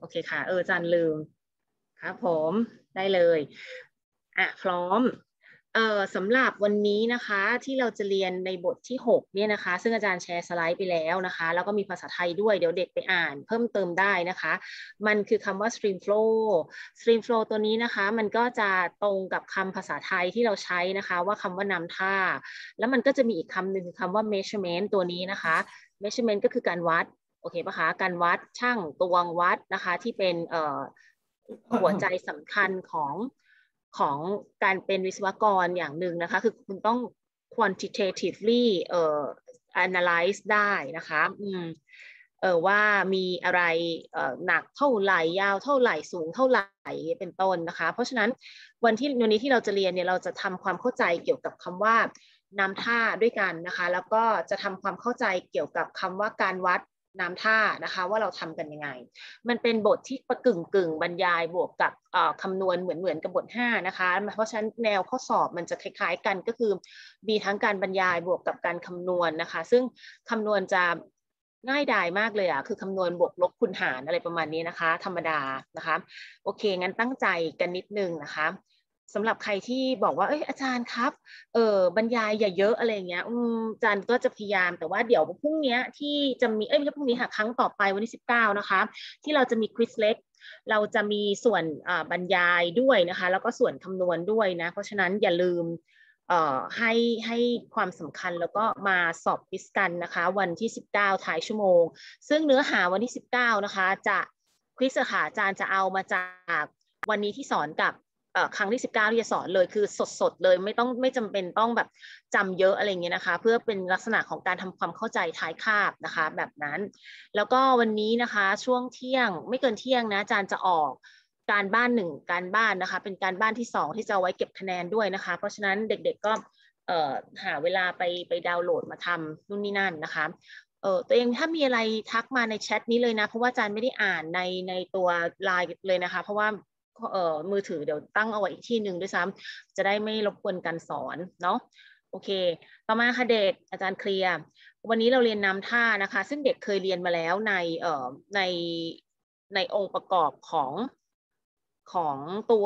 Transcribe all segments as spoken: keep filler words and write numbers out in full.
เคค่ะเอออาจารย์ลืมครับผมได้เลยอ่ะพร้อมเอ่อสำหรับวันนี้นะคะที่เราจะเรียนในบทที่หกเนี่ยนะคะซึ่งอาจารย์แชร์สไลด์ไปแล้วนะคะแล้วก็มีภาษาไทยด้วยเดี๋ยวเด็กไปอ่านเพิ่มเติมได้นะคะมันคือคำว่า stream flow stream flow ตัวนี้นะคะมันก็จะตรงกับคำภาษาไทยที่เราใช้นะคะว่าคำว่านำท่าแล้วมันก็จะมีอีกคำหนึ่งคือคำว่า measurement ตัวนี้นะคะ measurement ก็คือการวัดโอเคปะคะการวัดช่างตวงวัดนะคะที่เป็นเอ่อหัวใจสำคัญของของการเป็นวิศวกรอย่างหนึ่งนะคะคือคุณต้อง quantitatively เอ่อ analyze ได้นะคะอืมเออว่ามีอะไรเอ่อหนักเท่าไหร่ยาวเท่าไหร่สูงเท่าไหร่เป็นต้นนะคะเพราะฉะนั้นวันที่วันนี้ที่เราจะเรียนเนี่ยเราจะทำความเข้าใจเกี่ยวกับคำว่านำท่าด้วยกันนะคะแล้วก็จะทำความเข้าใจเกี่ยวกับคำว่าการวัดนำท่านะคะว่าเราทำกันยังไงมันเป็นบทที่ประกึ่งกึ่งบรรยายบวกกับคำนวณเหมือนเหมือนกับบทห้านะคะเพราะฉะนั้นแนวข้อสอบมันจะคล้ายๆกันก็คือมีทั้งการบรรยายบวกกับการคำนวณนะคะซึ่งคำนวณจะง่ายดายมากเลยอ่ะคือคำนวณบวกลบคูณหารอะไรประมาณนี้นะคะธรรมดานะคะโอเคงั้นตั้งใจกันนิดนึงนะคะสำหรับใครที่บอกว่าเอ้ยอาจารย์ครับเออบรรยายอย่าเยอะอะไรเงี้ยอืมอาจารย์ก็จะพยายามแต่ว่าเดี๋ยวพรุ่งนี้ที่จะมีเอ้ยไม่ใช่พรุ่งนี้ค่ะครั้งต่อไปวันที่สิบเก้านะคะที่เราจะมีควิสเล็กเราจะมีส่วนบรรยายด้วยนะคะแล้วก็ส่วนคำนวณด้วยนะเพราะฉะนั้นอย่าลืมเอ่อให้ให้ความสำคัญแล้วก็มาสอบควิสกันนะคะวันที่สิบเก้าท้ายชั่วโมงซึ่งเนื้อหาวันที่สิบเก้านะคะจะควิสค่ะอาจารย์จะเอามาจากวันนี้ที่สอนกับครั้งที่สิบเก้าที่จะสอนเลยคือสดๆเลยไม่ต้องไม่จำเป็นต้องแบบจำเยอะอะไรเงี้ยนะคะเพื่อเป็นลักษณะของการทำความเข้าใจท้ายคาบนะคะแบบนั้นแล้วก็วันนี้นะคะช่วงเที่ยงไม่เกินเที่ยงนะอาจารย์จะออกการบ้านหนึ่งการบ้านนะคะเป็นการบ้านที่สองที่จะเอาไว้เก็บคะแนนด้วยนะคะเพราะฉะนั้นเด็กๆก็เอ่อหาเวลาไปไปดาวน์โหลดมาทำนู่นนี่นั่นนะคะเออตัวเองถ้ามีอะไรทักมาในแชทนี้เลยนะเพราะว่าอาจารย์ไม่ได้อ่านในในตัวไลน์เลยนะคะเพราะว่าเอ่อมือถือเดี๋ยวตั้งเอาไว้อีกที่หนึ่งด้วยซ้ำจะได้ไม่รบกวนการสอนเนาะโอเคต่อมาค่ะเด็กอาจารย์เคลียร์วันนี้เราเรียนนำท่านะคะซึ่งเด็กเคยเรียนมาแล้วในเอ่อในในองค์ประกอบของของตัว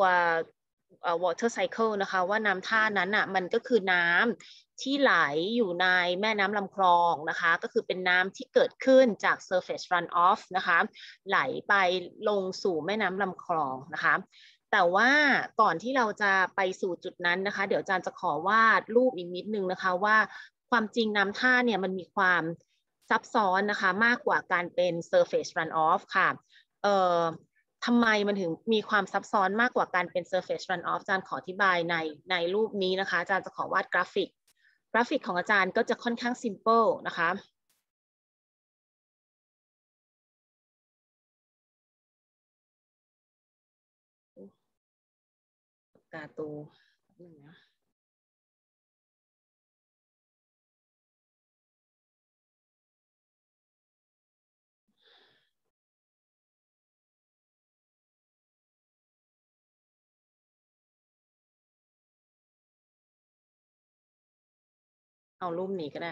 water cycle นะคะว่าน้ำท่านั้นอ่ะมันก็คือน้ำที่ไหลอยู่ในแม่น้ำลำคลองนะคะก็คือเป็นน้ำที่เกิดขึ้นจาก surface runoff นะคะไหลไปลงสู่แม่น้ำลำคลองนะคะแต่ว่าก่อนที่เราจะไปสู่จุดนั้นนะคะเดี๋ยวอาจารย์จะขอวาดรูปอีกนิดนึงนะคะว่าความจริงน้ำท่าเนี่ยมันมีความซับซ้อนนะคะมากกว่าการเป็น surface runoff ค่ะเอ่อทำไมมันถึงมีความซับซ้อนมากกว่าการเป็น surface runoff อาจารย์ขออธิบายในในรูปนี้นะคะอาจารย์จะขอวาดกราฟิกกราฟิกของอาจารย์ก็จะค่อนข้าง simple นะคะกาตูนึงนะเอารูปนี้ก็ได้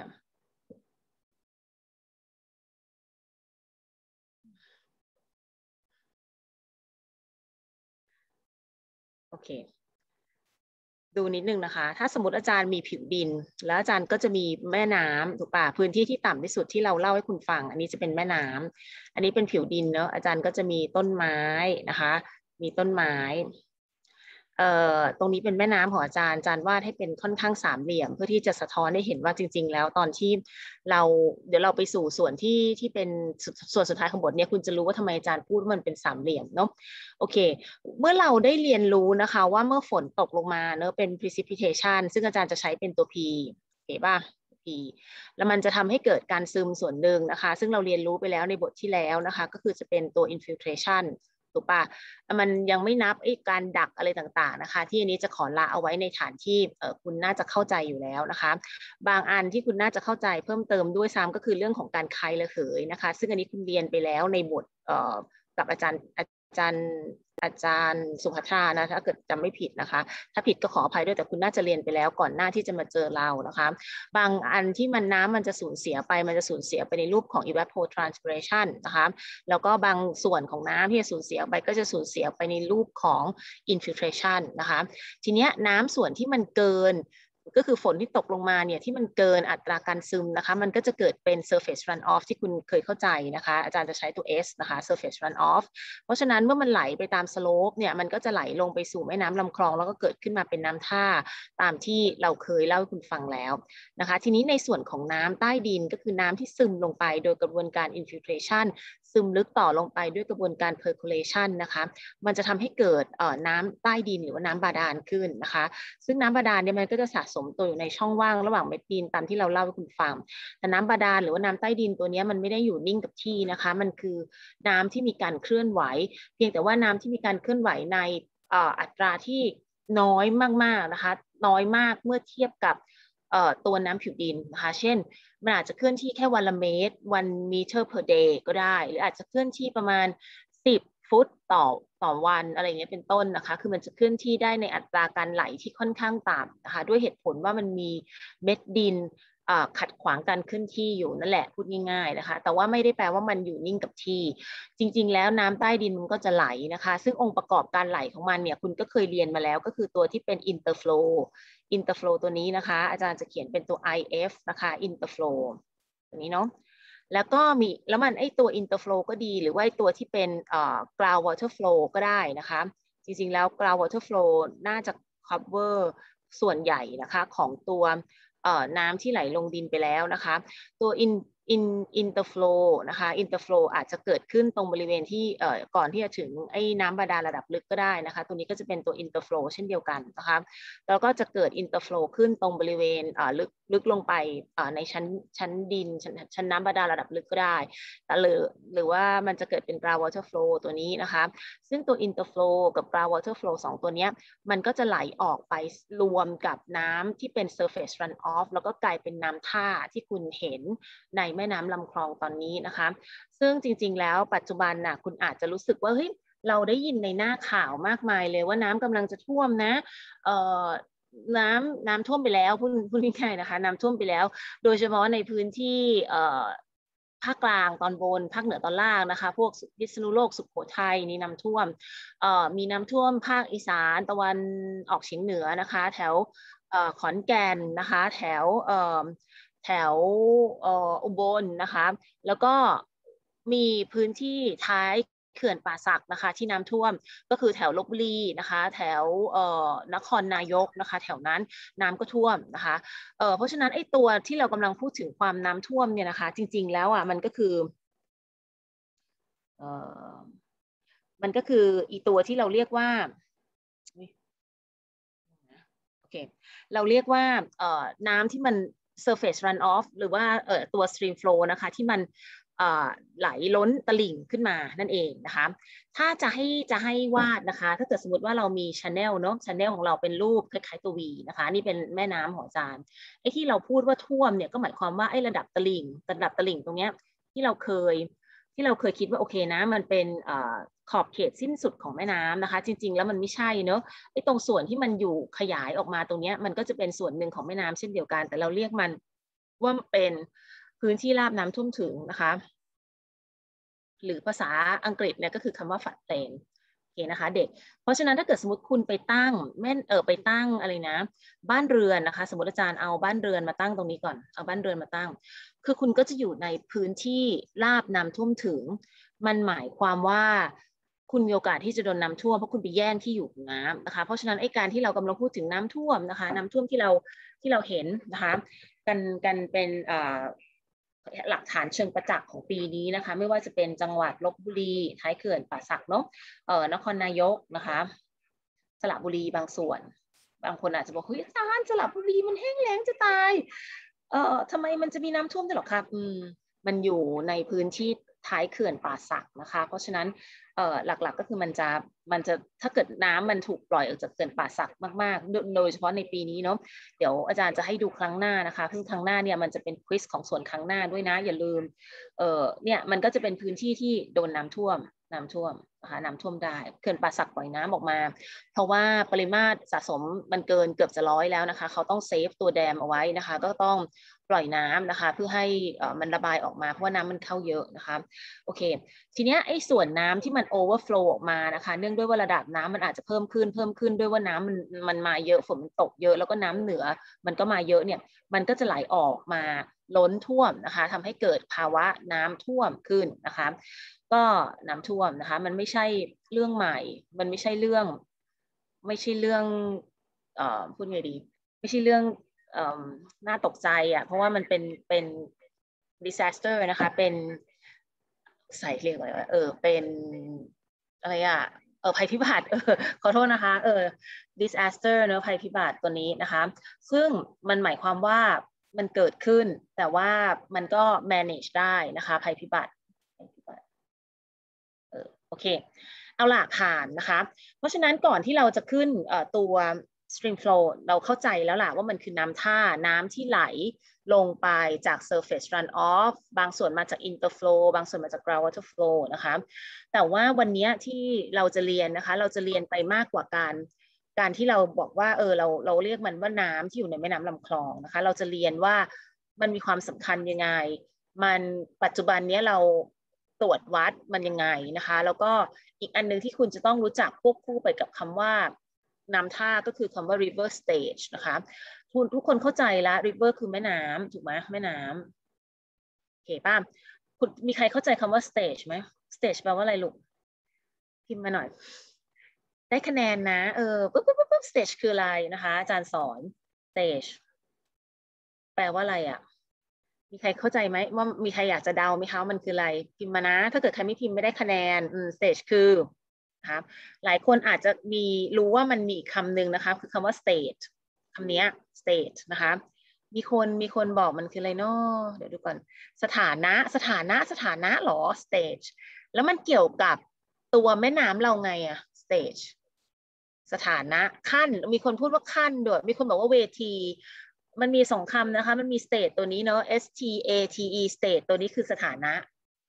โอเคดูนิดนึงนะคะถ้าสมมติอาจารย์มีผิวดินแล้วอาจารย์ก็จะมีแม่น้ำถูกป่ะพื้นที่ที่ต่ำที่สุดที่เราเล่าให้คุณฟังอันนี้จะเป็นแม่น้ำอันนี้เป็นผิวดินเนอะอาจารย์ก็จะมีต้นไม้นะคะมีต้นไม้เอ่อตรงนี้เป็นแม่น้ำของอาจารย์อาจารย์วาดให้เป็นค่อนข้างสามเหลี่ยมเพื่อที่จะสะท้อนให้เห็นว่าจริงๆแล้วตอนที่เราเดี๋ยวเราไปสู่ส่วนที่ที่เป็นส่วนสุดท้ายของบทนี้คุณจะรู้ว่าทำไมอาจารย์พูดว่ามันเป็นสามเหลี่ยมเนาะโอเคเมื่อเราได้เรียนรู้นะคะว่าเมื่อฝนตกลงมาเนอะเป็น precipitation ซึ่งอาจารย์จะใช้เป็นตัว P โอเคป่ะ P แล้วมันจะทำให้เกิดการซึมส่วนหนึ่งนะคะซึ่งเราเรียนรู้ไปแล้วในบทที่แล้วนะคะก็คือจะเป็นตัว infiltrationถูกปะมันยังไม่นับไอ้การดักอะไรต่างๆนะคะที่อันนี้จะขอละเอาไว้ในฐานที่คุณน่าจะเข้าใจอยู่แล้วนะคะบางอันที่คุณน่าจะเข้าใจเพิ่มเติมด้วยซ้ำก็คือเรื่องของการคายระเหยนะคะซึ่งอันนี้คุณเรียนไปแล้วในบทกับอาจารย์อาจารย์อาจารย์สุภัทรานะถ้าเกิดจำไม่ผิดนะคะถ้าผิดก็ขออภัยด้วยแต่คุณน่าจะเรียนไปแล้วก่อนหน้าที่จะมาเจอเรานะคะบางอันที่มันน้ำมันจะสูญเสียไปมันจะสูญเสียไปในรูปของ evapotranspiration นะคะแล้วก็บางส่วนของน้ำที่จะสูญเสียไปก็จะสูญเสียไปในรูปของ infiltration นะคะทีเนี้ยน้ำส่วนที่มันเกินก็คือฝนที่ตกลงมาเนี่ยที่มันเกินอัตราการซึมนะคะมันก็จะเกิดเป็น surface runoff ที่คุณเคยเข้าใจนะคะอาจารย์จะใช้ตัว S นะคะ surface runoff เพราะฉะนั้นเมื่อมันไหลไปตามสโลปเนี่ยมันก็จะไหลลงไปสู่แม่น้ำลำคลองแล้วก็เกิดขึ้นมาเป็นน้ำท่าตามที่เราเคยเล่าให้คุณฟังแล้วนะคะทีนี้ในส่วนของน้ำใต้ดินก็คือน้ำที่ซึมลงไปโดยกระบวนการ infiltration ซึมลึกต่อลงไปด้วยกระบวนการ percolation นะคะมันจะทำให้เกิดเอ่อน้ำใต้ดินหรือว่าน้ำบาดาลขึ้นนะคะซึ่งน้ำบาดาลเนี่ยมันก็จะสะสมตัวอยู่ในช่องว่างระหว่างเม็ดดินตามที่เราเล่าให้คุณฟังแต่น้ำบาดาลหรือว่าน้ำใต้ดินตัวนี้มันไม่ได้อยู่นิ่งกับที่นะคะมันคือน้ำที่มีการเคลื่อนไหวเพียงแต่ว่าน้ำที่มีการเคลื่อนไหวในเอ่ออัตราที่น้อยมากๆนะคะน้อยมากเมื่อเทียบกับเอ่อตัวน้ำผิวดินนะคะเช่นมันอาจจะเคลื่อนที่แค่วันละเมตรวันเมตร per day ก็ได้หรืออาจจะเคลื่อนที่ประมาณสิบฟุตต่อต่อวันอะไรเงี้ยเป็นต้นนะคะคือมันจะเคลื่อนที่ได้ในอัตราการไหลที่ค่อนข้างต่ำนะคะด้วยเหตุผลว่ามันมีเม็ดดินขัดขวางการเคลื่อนที่อยู่นั่นแหละพูดง่ายๆนะคะแต่ว่าไม่ได้แปลว่ามันอยู่นิ่งกับที่จริงๆแล้วน้ำใต้ดินมันก็จะไหลนะคะซึ่งองค์ประกอบการไหลของมันเนี่ยคุณก็เคยเรียนมาแล้วก็คือตัวที่เป็น interflow interflow ตัวนี้นะคะอาจารย์จะเขียนเป็นตัว ไอ เอฟ นะคะ interflow ตัวนี้เนาะแล้วก็มีแล้วมันไอตัว interflow ก็ดีหรือว่าไอตัวที่เป็นเอ่อ ground water flow ก็ได้นะคะจริงๆแล้ว ground water flow น่าจะ cover ส่วนใหญ่นะคะของตัวเอ่อน้ำที่ไหลลงดินไปแล้วนะคะตัว in in interflow นะคะ interflow อาจจะเกิดขึ้นตรงบริเวณที่เอ่อก่อนที่จะถึงไอ้น้ำบาดาลระดับลึกก็ได้นะคะตัวนี้ก็จะเป็นตัว interflow เช่นเดียวกันนะคะแล้วก็จะเกิด interflow ขึ้นตรงบริเวณเอ่อลึกลึกลงไปเอ่อในชั้นชั้นดินชั้นชั้นน้ำบาดาลระดับลึกก็ได้หรือหรือว่ามันจะเกิดเป็น ground water flow ตัวนี้นะคะซึ่งตัว interflow กับ ground water flow สองตัวนี้มันก็จะไหลออกไปรวมกับน้ำที่เป็น surface runoff แล้วก็กลายเป็นน้ำท่าที่คุณเห็นในแม่น้ำลำคลองตอนนี้นะคะซึ่งจริงๆแล้วปัจจุบันน่ะคุณอาจจะรู้สึกว่าเฮ้ยเราได้ยินในหน้าข่าวมากมายเลยว่าน้ำกำลังจะท่วมนะเอ่อน้ำน้ำท่วมไปแล้วพูดพูดง่ายๆนะคะน้ำท่วมไปแล้วโดยเฉพาะในพื้นที่เอ่อภาคกลางตอนบนภาคเหนือตอนล่างนะคะพวกพิษณุโลกสุโขทัยนี่น้ำท่วมเอ่อมีน้ำท่วมภาคอีสานตะวันออกเฉียงเหนือนะคะแถวเอ่อขอนแก่นนะคะแถวเอ่อแถวเอ่ออุบลนะคะแล้วก็มีพื้นที่ท้ายเขื่อนป่าสักนะคะที่น้ำท่วมก็คือแถวลพบุรีนะคะแถวเอ่อนครนายกนะคะแถวนั้นน้ำก็ท่วมนะคะเอ่อเพราะฉะนั้นไอ้ตัวที่เรากำลังพูดถึงความน้ำท่วมเนี่ยนะคะจริงๆแล้วอ่ะมันก็คือเอ่อมันก็คืออีตัวที่เราเรียกว่าโอเคเราเรียกว่าเอ่อน้ำที่มัน surface runoff หรือว่าเอ่อตัว stream flow นะคะที่มันไหลล้นตลิ่งขึ้นมานั่นเองนะคะถ้าจะให้จะให้วาดนะคะถ้าเกิดสมมติว่าเรามี channel เนาะ channel ของเราเป็นรูปคล้ายๆตัว V นะคะนี่เป็นแม่น้ำของอาจารย์ไอ้ที่เราพูดว่าท่วมเนี่ยก็หมายความว่าไอ้ระดับตลิ่งระดับตลิ่งตรงเนี้ยที่เราเคยที่เราเคยคิดว่าโอเคนะมันเป็นขอบเขตสิ้นสุดของแม่น้ำนะคะจริงๆแล้วมันไม่ใช่เนอะไอ้ตรงส่วนที่มันอยู่ขยายออกมาตรงนี้มันก็จะเป็นส่วนหนึ่งของแม่น้ำเช่นเดียวกันแต่เราเรียกมันว่าเป็นพื้นที่ราบน้ำท่วมถึงนะคะหรือภาษาอังกฤษเนี่ยก็คือคำว่า flood plain โอเคนะคะเด็กเพราะฉะนั้นถ้าเกิดสมมติคุณไปตั้งแม่นเออไปตั้งอะไรนะบ้านเรือนนะคะสมมติอาจารย์เอาบ้านเรือนมาตั้งตรงนี้ก่อนเอาบ้านเรือนมาตั้งคือคุณก็จะอยู่ในพื้นที่ราบน้ำท่วมถึงมันหมายความว่าคุณมีโอกาสที่จะโดนน้ำท่วมเพราะคุณไปแย่งที่อยู่ของน้ำนะคะเพราะฉะนั้นไอ้การที่เรากำลังพูดถึงน้ำท่วมนะคะน้ำท่วมที่เราที่เราเห็นนะคะกันกันเป็นหลักฐานเชิงประจักษ์ของปีนี้นะคะไม่ว่าจะเป็นจังหวัดลพบุรีท้ายเขื่อนป่าสักเนาะเอ่อนครนายกนะคะสระบุรีบางส่วนบางคนอาจจะบอกเฮ้ยอาจารย์สระบุรีมันแห้งแล้งจะตายเอ่อทำไมมันจะมีน้ำท่วมด้วยหรอครับอืมมันอยู่ในพื้นที่ท้ายเขื่อนป่าสักนะคะเพราะฉะนั้นเอ่อหลักๆ ก็คือมันจะมันจะถ้าเกิดน้ำมันถูกปล่อยออกจากเขื่อนป่าสักมากๆโดยเฉพาะในปีนี้เนาะเดี๋ยวอาจารย์จะให้ดูครั้งหน้านะคะซึ่งครั้งหน้าเนี่ยมันจะเป็นควิสของส่วนครั้งหน้าด้วยนะอย่าลืมเอ่อเนี่ยมันก็จะเป็นพื้นที่ที่โดนน้ำท่วมน้ำท่วมนะคะน้ำท่วมได้เขื่อนป่าสักปล่อยน้ำออกมาเพราะว่าปริมาตรสะสมมันเกินเกือบจะร้อยแล้วนะคะเขาต้องเซฟตัวแดมเอาไว้นะคะก็ต้องปล่อยน้ำนะคะเพื่อให้มันระบายออกมาเพราะว่าน้ำมันเข้าเยอะนะคะโอเคทีนี้ไอ้ส่วนน้ำที่มันโอเวอร์โฟลว์ออกมานะคะเนื่องด้วยว่าระดับน้ำมันอาจจะเพิ่มขึ้นเพิ่มขึ้นด้วยว่าน้ำมันมันมาเยอะฝนมันตกเยอะแล้วก็น้ำเหนือมันก็มาเยอะเนี่ยมันก็จะไหลออกมาล้นท่วมนะคะทำให้เกิดภาวะน้ำท่วมขึ้นนะคะก็น้ำท่วมนะคะมันไม่ใช่เรื่องใหม่มันไม่ใช่เรื่องไม่ใช่เรื่องเอ่อพูดไงดีไม่ใช่เรื่องเอ่อน่าตกใจอ่ะเพราะว่ามันเป็นเป็น disaster นะคะเป็นใส่เรียกอะไรเออเป็นอะไรอ่ะเออภัยพิบัติเออขอโทษนะคะเออ disaster เนอะภัยพิบัติตัวนี้นะคะซึ่งมันหมายความว่ามันเกิดขึ้นแต่ว่ามันก็ manage ได้นะคะภัยพิบัติเออโอเคเอาล่ะผ่านนะคะเพราะฉะนั้นก่อนที่เราจะขึ้นตัว stream flow เราเข้าใจแล้วล่ะว่ามันคือน้ำท่าน้ำที่ไหลลงไปจาก surface runoff บางส่วนมาจาก interflow บางส่วนมาจาก groundwater flow นะคะแต่ว่าวันนี้ที่เราจะเรียนนะคะเราจะเรียนไปมากกว่าการการที่เราบอกว่าเออเราเราเรียกมันว่าน้ำที่อยู่ในแม่น้ำลำคลองนะคะเราจะเรียนว่ามันมีความสำคัญยังไงมันปัจจุบันนี้เราตรวจวัดมันยังไงนะคะแล้วก็อีกอันนึงที่คุณจะต้องรู้จักควบคู่ไปกับคำว่าน้ำท่าก็คือคำว่า river stage นะคะทุกทุกคนเข้าใจแล้ว river คือแม่น้ำถูกไหมแม่น้ำโอเคป่ะคุณมีใครเข้าใจคำว่า stage ไหม stage แปลว่าอะไรลูกพิมพ์มาหน่อยได้คะแนนนะเออปุ๊บปุ๊บปุ๊บ stage คืออะไรนะคะอาจารย์สอน stage แปลว่าอะไรอ่ะมีใครเข้าใจไหมว่ามีใครอยากจะเดาไหมคะมันคืออะไรพิมพ์มานะถ้าเกิดใครไม่พิมพ์ไม่ได้คะแนนอืม stage คือครับหลายคนอาจจะมีรู้ว่ามันมีอีกคำหนึ่งนะคะคือคำว่า state คำนี้ state นะคะมีคนมีคนบอกมันคืออะไรเนาะเดี๋ยวดูก่อนสถานะสถานะสถานะหรอ stage แล้วมันเกี่ยวกับตัวแม่น้ำเราไงอะ stage สถานะขั้นมีคนพูดว่าขั้นด้วยมีคนบอกว่าเวทีมันมีสองคำนะคะมันมี state ตัวนี้เนาะ S T A T E state ตัวนี้คือสถานะ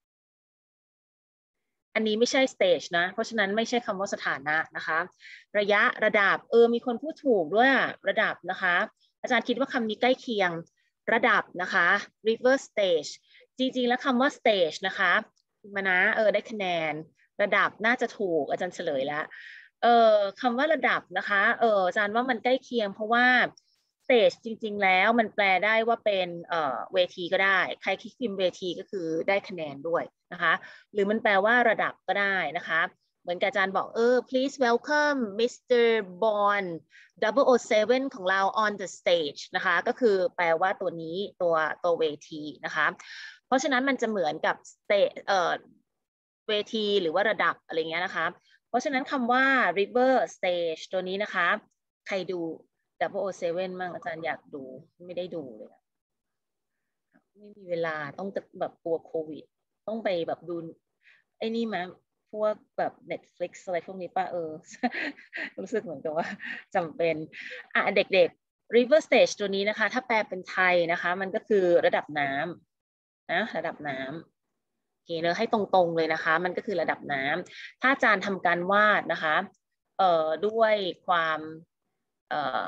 อันนี้ไม่ใช่ stage นะเพราะฉะนั้นไม่ใช่คำว่าสถานะนะคะระยะระดับเออมีคนพูดถูกด้วยระดับนะคะอาจารย์คิดว่าคำนี้ใกล้เคียงระดับนะคะ river stage จริงๆแล้วคำว่า stage นะคะมานะเออได้คะแนนระดับน่าจะถูกอาจารย์เฉลยแล้วเออคำว่าระดับนะคะเอออาจารย์ว่ามันใกล้เคียงเพราะว่า stage จริงๆแล้วมันแปลได้ว่าเป็นเอ่อเวทีก็ได้ใครคิดพิมพ์เวทีก็คือได้คะแนนด้วยนะคะหรือมันแปลว่าระดับก็ได้นะคะเหมือนกับอาจารย์บอกเออ please welcome มิสเตอร์ Bond ดับเบิลโอเซเว่นของเรา on the stage นะคะก็คือแปลว่าตัวนี้ตัวตัวเวทีนะคะเพราะฉะนั้นมันจะเหมือนกับ stage เอ่อเวทีหรือว่าระดับอะไรเงี้ยนะคะเพราะฉะนั้นคำว่า river stage ตัวนี้นะคะใครดูดับเบิลโอเซเว่นมั่งอาจารย์อยากดูไม่ได้ดูเลยไม่มีเวลาต้องแบบกลัวโควิดต้องไปแบบดูไอ้นี่มั้ยพวกแบบ Netflix อะไรพวกนี้ป่ะเออ รู้สึกเหมือนกับว่าจำเป็นอ่ะเด็กๆ river stage ตัวนี้นะคะถ้าแปลเป็นไทยนะคะมันก็คือระดับน้ำนะระดับน้ำโอเคเนอะให้ตรงๆเลยนะคะมันก็คือระดับน้ำถ้าอาจารย์ทำการวาดนะคะเอ่อด้วยความเอ่อ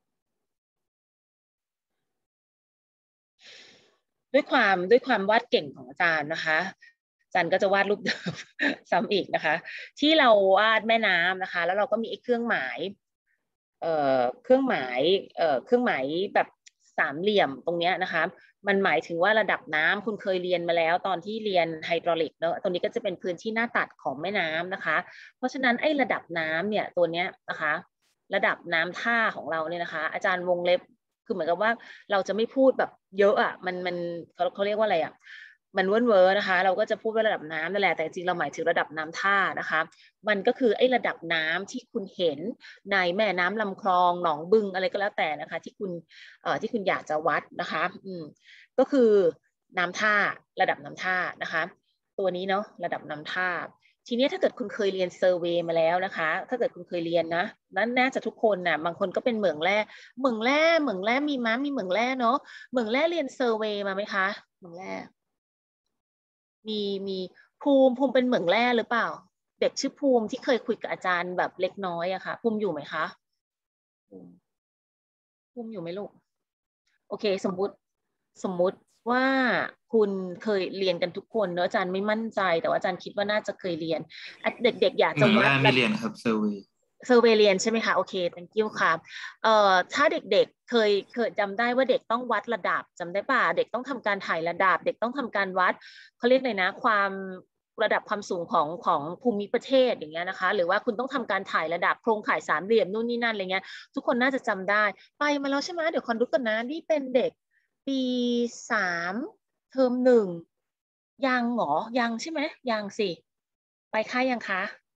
ด้วยความด้วยความวาดเก่งของอาจารย์นะคะอาจารย์ก็จะวาดรูปเดิม ซ้ำอีกนะคะที่เราวาดแม่น้ำนะคะแล้วเราก็มีเครื่องหมายเอ่อเครื่องหมายเอ่อเครื่องหมายแบบสามเหลี่ยมตรงนี้นะคะมันหมายถึงว่าระดับน้ำคุณเคยเรียนมาแล้วตอนที่เรียนไฮดรอลิกเนอะตรงนี้ก็จะเป็นพื้นที่หน้าตัดของแม่น้ำนะคะเพราะฉะนั้นไอ้ระดับน้ำเนี่ยตัวเนี้ยนะคะระดับน้ำท่าของเราเนี่ยนะคะอาจารย์วงเล็บคือเหมือนกับว่าเราจะไม่พูดแบบเยอะอ่ะมันมันเขาเขาเรียกว่าอะไรอ่ะมันเว้นเว้อนะคะเราก็จะพูดว่าระดับน้ำนั่นแหละแต่จริงเราหมายถึงระดับน้ำท่านะคะมันก็คือไอ้ระดับน้ำที่คุณเห็นในแม่น้ำลำคลองหนองบึงอะไรก็แล้วแต่นะคะที่คุณเอ่อที่คุณอยากจะวัดนะคะอืมก็คือน้ำท่าระดับน้ำท่านะคะตัวนี้เนาะระดับน้ำท่าทีนี้ถ้าเกิดคุณเคยเรียนเซอร์เวย์มาแล้วนะคะถ้าเกิดคุณเคยเรียนนะนั้นน่าจะทุกคนนะบางคนก็เป็นเหมืองแร่เหมืองแร่เหมืองแร่มีม้ามีเหมืองแร่เนาะเหมืองแร่เรียนเซอร์เวย์มาไหมคะเหมืองแร่มีมีภูมิภูมิเป็นเหมืองแร่หรือเปล่าเด็กชื่อภูมิที่เคยคุยกับอาจารย์แบบเล็กน้อยอะค่ะภูมิอยู่ไหมคะภูมิภูมิอยู่ไหมลูกโอเคสมมุติสมมุติว่าคุณเคยเรียนกันทุกคนเนอะอาจารย์ไม่มั่นใจแต่ว่าอาจารย์คิดว่าน่าจะเคยเรียนเด็กๆอยากจะเหมืองแร่วัดมีเรียนครับเซอร์เวย์เซอร์เวเลียนใช่ไหมคะโอเค thank you ค่ะเอ่อถ้าเด็กๆเคยเคยจำได้ว่าเด็กต้องวัดระดับจำได้ป่ะเด็กต้องทำการถ่ายระดับเด็กต้องทำการวัดเขาเรียกเลยนะความระดับความสูงของของภูมิประเทศอย่างเงี้ยนะคะหรือว่าคุณต้องทำการถ่ายระดับโครงข่ายสามเหลี่ยมนู่นนี่นั่นอะไรเงี้ยทุกคนน่าจะจำได้ไปมาแล้วใช่ไหมเดี๋ยวคอนดูกันนะนี่เป็นเด็กปีสามเทอมหนึ่งยังเหรอยังใช่ไหมยังสิไปค่ายยังคะ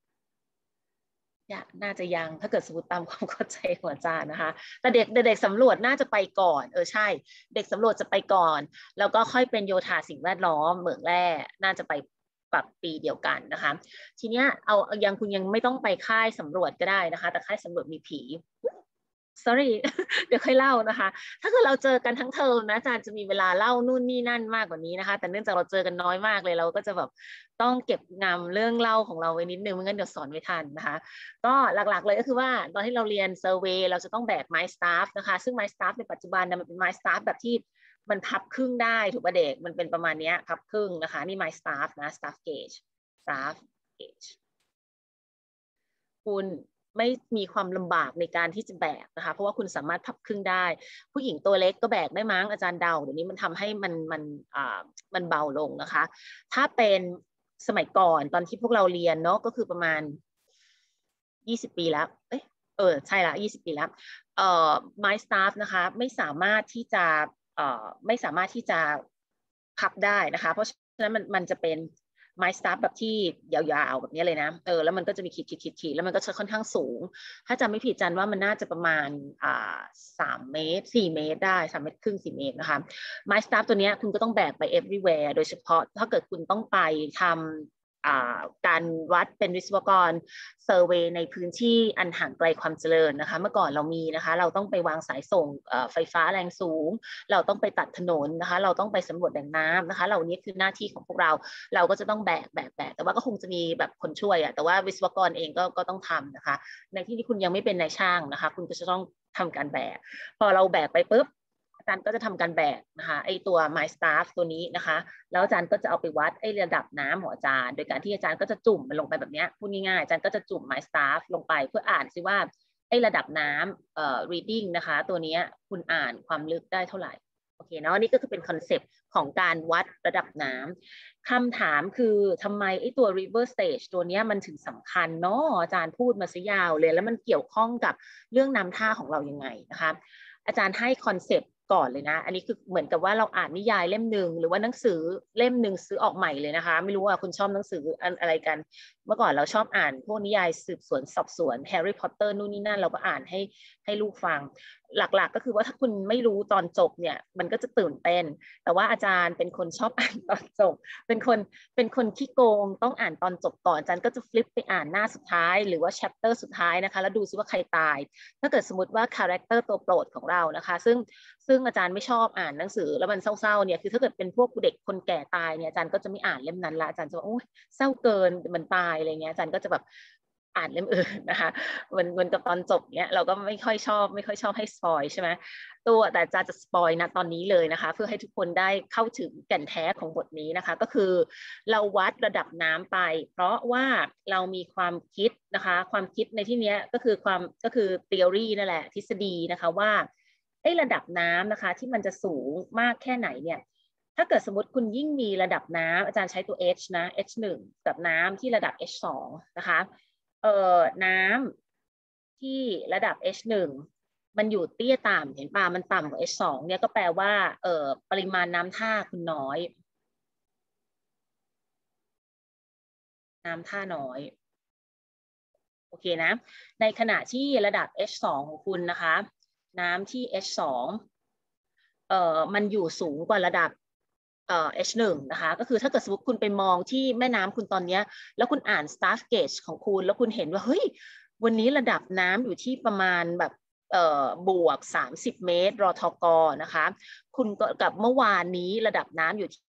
น่าจะยังถ้าเกิดสมมติตามความเข้าใจของอาจารย์นะคะแต่เด็กเด็กสำรวจน่าจะไปก่อนเออใช่เด็กสำรวจจะไปก่อนแล้วก็ค่อยเป็นโยธาสิ่งแวดล้อมเหมืองแร่น่าจะไปปรับปีเดียวกันนะคะทีเนี้ยเอายังคุณยังไม่ต้องไปค่ายสำรวจก็ได้นะคะแต่ค่ายสำรวจมีผี sorry เดี๋ยวค่อยเล่านะคะถ้าเกิดเราเจอกันทั้งเทอมนะอาจารย์จะมีเวลาเล่านู่นนี่นั่นมากกว่านี้นะคะแต่เนื่องจากเราเจอกันน้อยมากเลยเราก็จะแบบต้องเก็บงำเรื่องเล่าของเราไว้นิดนึงไม่งั้นเดี๋ยวสอนไม่ทันนะคะก็หลักๆเลยก็คือว่าตอนที่เราเรียนเซอร์เวย์เราจะต้องแบกไม้สตาฟนะคะซึ่งไม้สตาฟในปัจจุบันนะมันเป็นไม้สตาฟแบบที่มันพับครึ่งได้ถูกประเด็กมันเป็นประมาณนี้พับครึ่งนะคะนี่ไม้สตาฟนะสตาฟเกจสตาฟเกจคุณไม่มีความลำบากในการที่จะแบกนะคะเพราะว่าคุณสามารถพับครึ่งได้ผู้หญิงตัวเล็กก็แบกได้มั้งอาจารย์เดาเดี๋ยวนี้มันทำให้มันมันอ่ามันเบาลงนะคะถ้าเป็นสมัยก่อนตอนที่พวกเราเรียนเนาะก็คือประมาณยี่สิบปีแล้วเอ้ยเออใช่ละยี่สิบปีแล้วเอ่อ My Staff นะคะไม่สามารถที่จะเอ่อไม่สามารถที่จะพับได้นะคะเพราะฉะนั้นมันมันจะเป็นไม้สตาร์แบบที่ยาวๆแบบนี้เลยนะเออแล้วมันก็จะมีขีดขีดขีดขีดแล้วมันก็จะค่อนข้างสูงถ้าจำไม่ผิดจันว่ามันน่าจะประมาณอ่าสามเมตรสี่เมตรได้สามเมตรครึ่งสี่เมตรนะคะไม้สตาร์ตัวนี้คุณก็ต้องแบกไป everywhere โดยเฉพาะถ้าเกิดคุณต้องไปทำการวัดเป็นวิศวกรเซอร์เวย์ในพื้นที่อันห่างไกลความเจริญนะคะเมื่อก่อนเรามีนะคะเราต้องไปวางสายส่งไฟฟ้าแรงสูงเราต้องไปตัดถนนนะคะเราต้องไปสำรวจแหล่งน้ำนะคะเหล่านี้คือหน้าที่ของพวกเราเราก็จะต้องแบกแบกแบกแต่ว่าก็คงจะมีแบบคนช่วยอะแต่ว่าวิศวกรเองก็ก็ต้องทำนะคะในที่ที่คุณยังไม่เป็นนายช่างนะคะคุณก็จะต้องทำการแบกพอเราแบกไปปุ๊บอาจารย์ก็จะทำการแบกนะคะไอตัว My Staff ตัวนี้นะคะแล้วอาจารย์ก็จะเอาไปวัดไอระดับน้ำของอาจารย์โดยการที่อาจารย์ก็จะจุ่มมันลงไปแบบนี้พูดง่ายๆอาจารย์ก็จะจุ่ม My Staff ลงไปเพื่ออ่านซิว่าไอระดับน้ำเอ่อ reading นะคะตัวนี้คุณอ่านความลึกได้เท่าไหร่โอเคเนาะนี่ก็คือเป็นคอนเซปต์ของการวัดระดับน้ำคำถามคือทำไมไอตัว river stage ตัวนี้มันถึงสำคัญเนาะอาจารย์พูดมาซะยาวเลยแล้วมันเกี่ยวข้องกับเรื่องน้ำท่าของเรายังไงนะคะอาจารย์ให้คอนเซปต์ก่อนเลยนะอันนี้คือเหมือนกับว่าเราอ่านนิยายเล่มหนึ่งหรือว่าหนังสือเล่มหนึ่งซื้อออกใหม่เลยนะคะไม่รู้ว่าคุณชอบหนังสืออะไรกันเมื่อก่อนเราชอบอ่านพวกนิยายสืบสวนสอบสวนแฮร์รี่พอตเตอร์นู่นนี่นั่นเราก็อ่านให้ให้ลูกฟังหลักๆก็คือว่าถ้าคุณไม่รู้ตอนจบเนี่ยมันก็จะตื่นเต้นแต่ว่าอาจารย์เป็นคนชอบอ่านตอนจบเป็นคนเป็นคนขี้โกงต้องอ่านตอนจบก่อนอาจารย์ก็จะฟลิปไปอ่านหน้าสุดท้ายหรือว่าแชปเตอร์สุดท้ายนะคะแล้วดูซิว่าใครตายถ้าเกิดสมมติว่าคาแรคเตอร์ตัวโปรดของเรานะคะซึ่งซึ่งอาจารย์ไม่ชอบอ่านหนังสือแล้วมันเศร้าๆเนี่ยคือถ้าเกิดเป็นพวกเด็กคนแก่ตายเนี่ยอาจารย์ก็จะไม่อ่านเล่มนั้นละอาจารย์จะว่าโอ้ยเศร้าเกินมันตายอะไรเงี้ยอาจารย์ก็จะแบบอ่านเล่มอื่นนะคะมันมันกับตอนจบเนี้ยเราก็ไม่ค่อยชอบไม่ค่อยชอบให้สปอยใช่ไหมตัวแต่อาจารย์จะสปอยนะตอนนี้เลยนะคะเพื่อให้ทุกคนได้เข้าถึงแก่นแท้ของบทนี้นะคะก็คือเราวัดระดับน้ำไปเพราะว่าเรามีความคิดนะคะความคิดในที่นี้ก็คือความก็คือ theory นั่นแหละทฤษฎีนะคะว่าระดับน้ำนะคะที่มันจะสูงมากแค่ไหนเนี่ยถ้าเกิดสมมติคุณยิ่งมีระดับน้ำอาจารย์ใช้ตัว H นะ H หนึ่งกับน้ำที่ระดับ H สองนะคะเอ่อน้ำที่ระดับ H หนึ่งมันอยู่เตี้ยต่ำเห็นป่ะมันต่ำกว่า H สองเนี่ยก็แปลว่าเอ่อปริมาณน้ำท่าคุณน้อยน้ำท่าน้อยโอเคนะในขณะที่ระดับ H สองของคุณนะคะน้ำที่ H สองเอ่อมันอยู่สูงกว่าระดับเอ่อ H หนึ่งนะคะก็คือถ้าเกิดสมมติคุณไปมองที่แม่น้ำคุณตอนนี้แล้วคุณอ่าน staff gauge ของคุณแล้วคุณเห็นว่าเฮ้ยวันนี้ระดับน้ำอยู่ที่ประมาณแบบเอ่อบวกสามสิบเมตรรทกนะคะคุณก็กับเมื่อวานนี้ระดับน้ำอยู่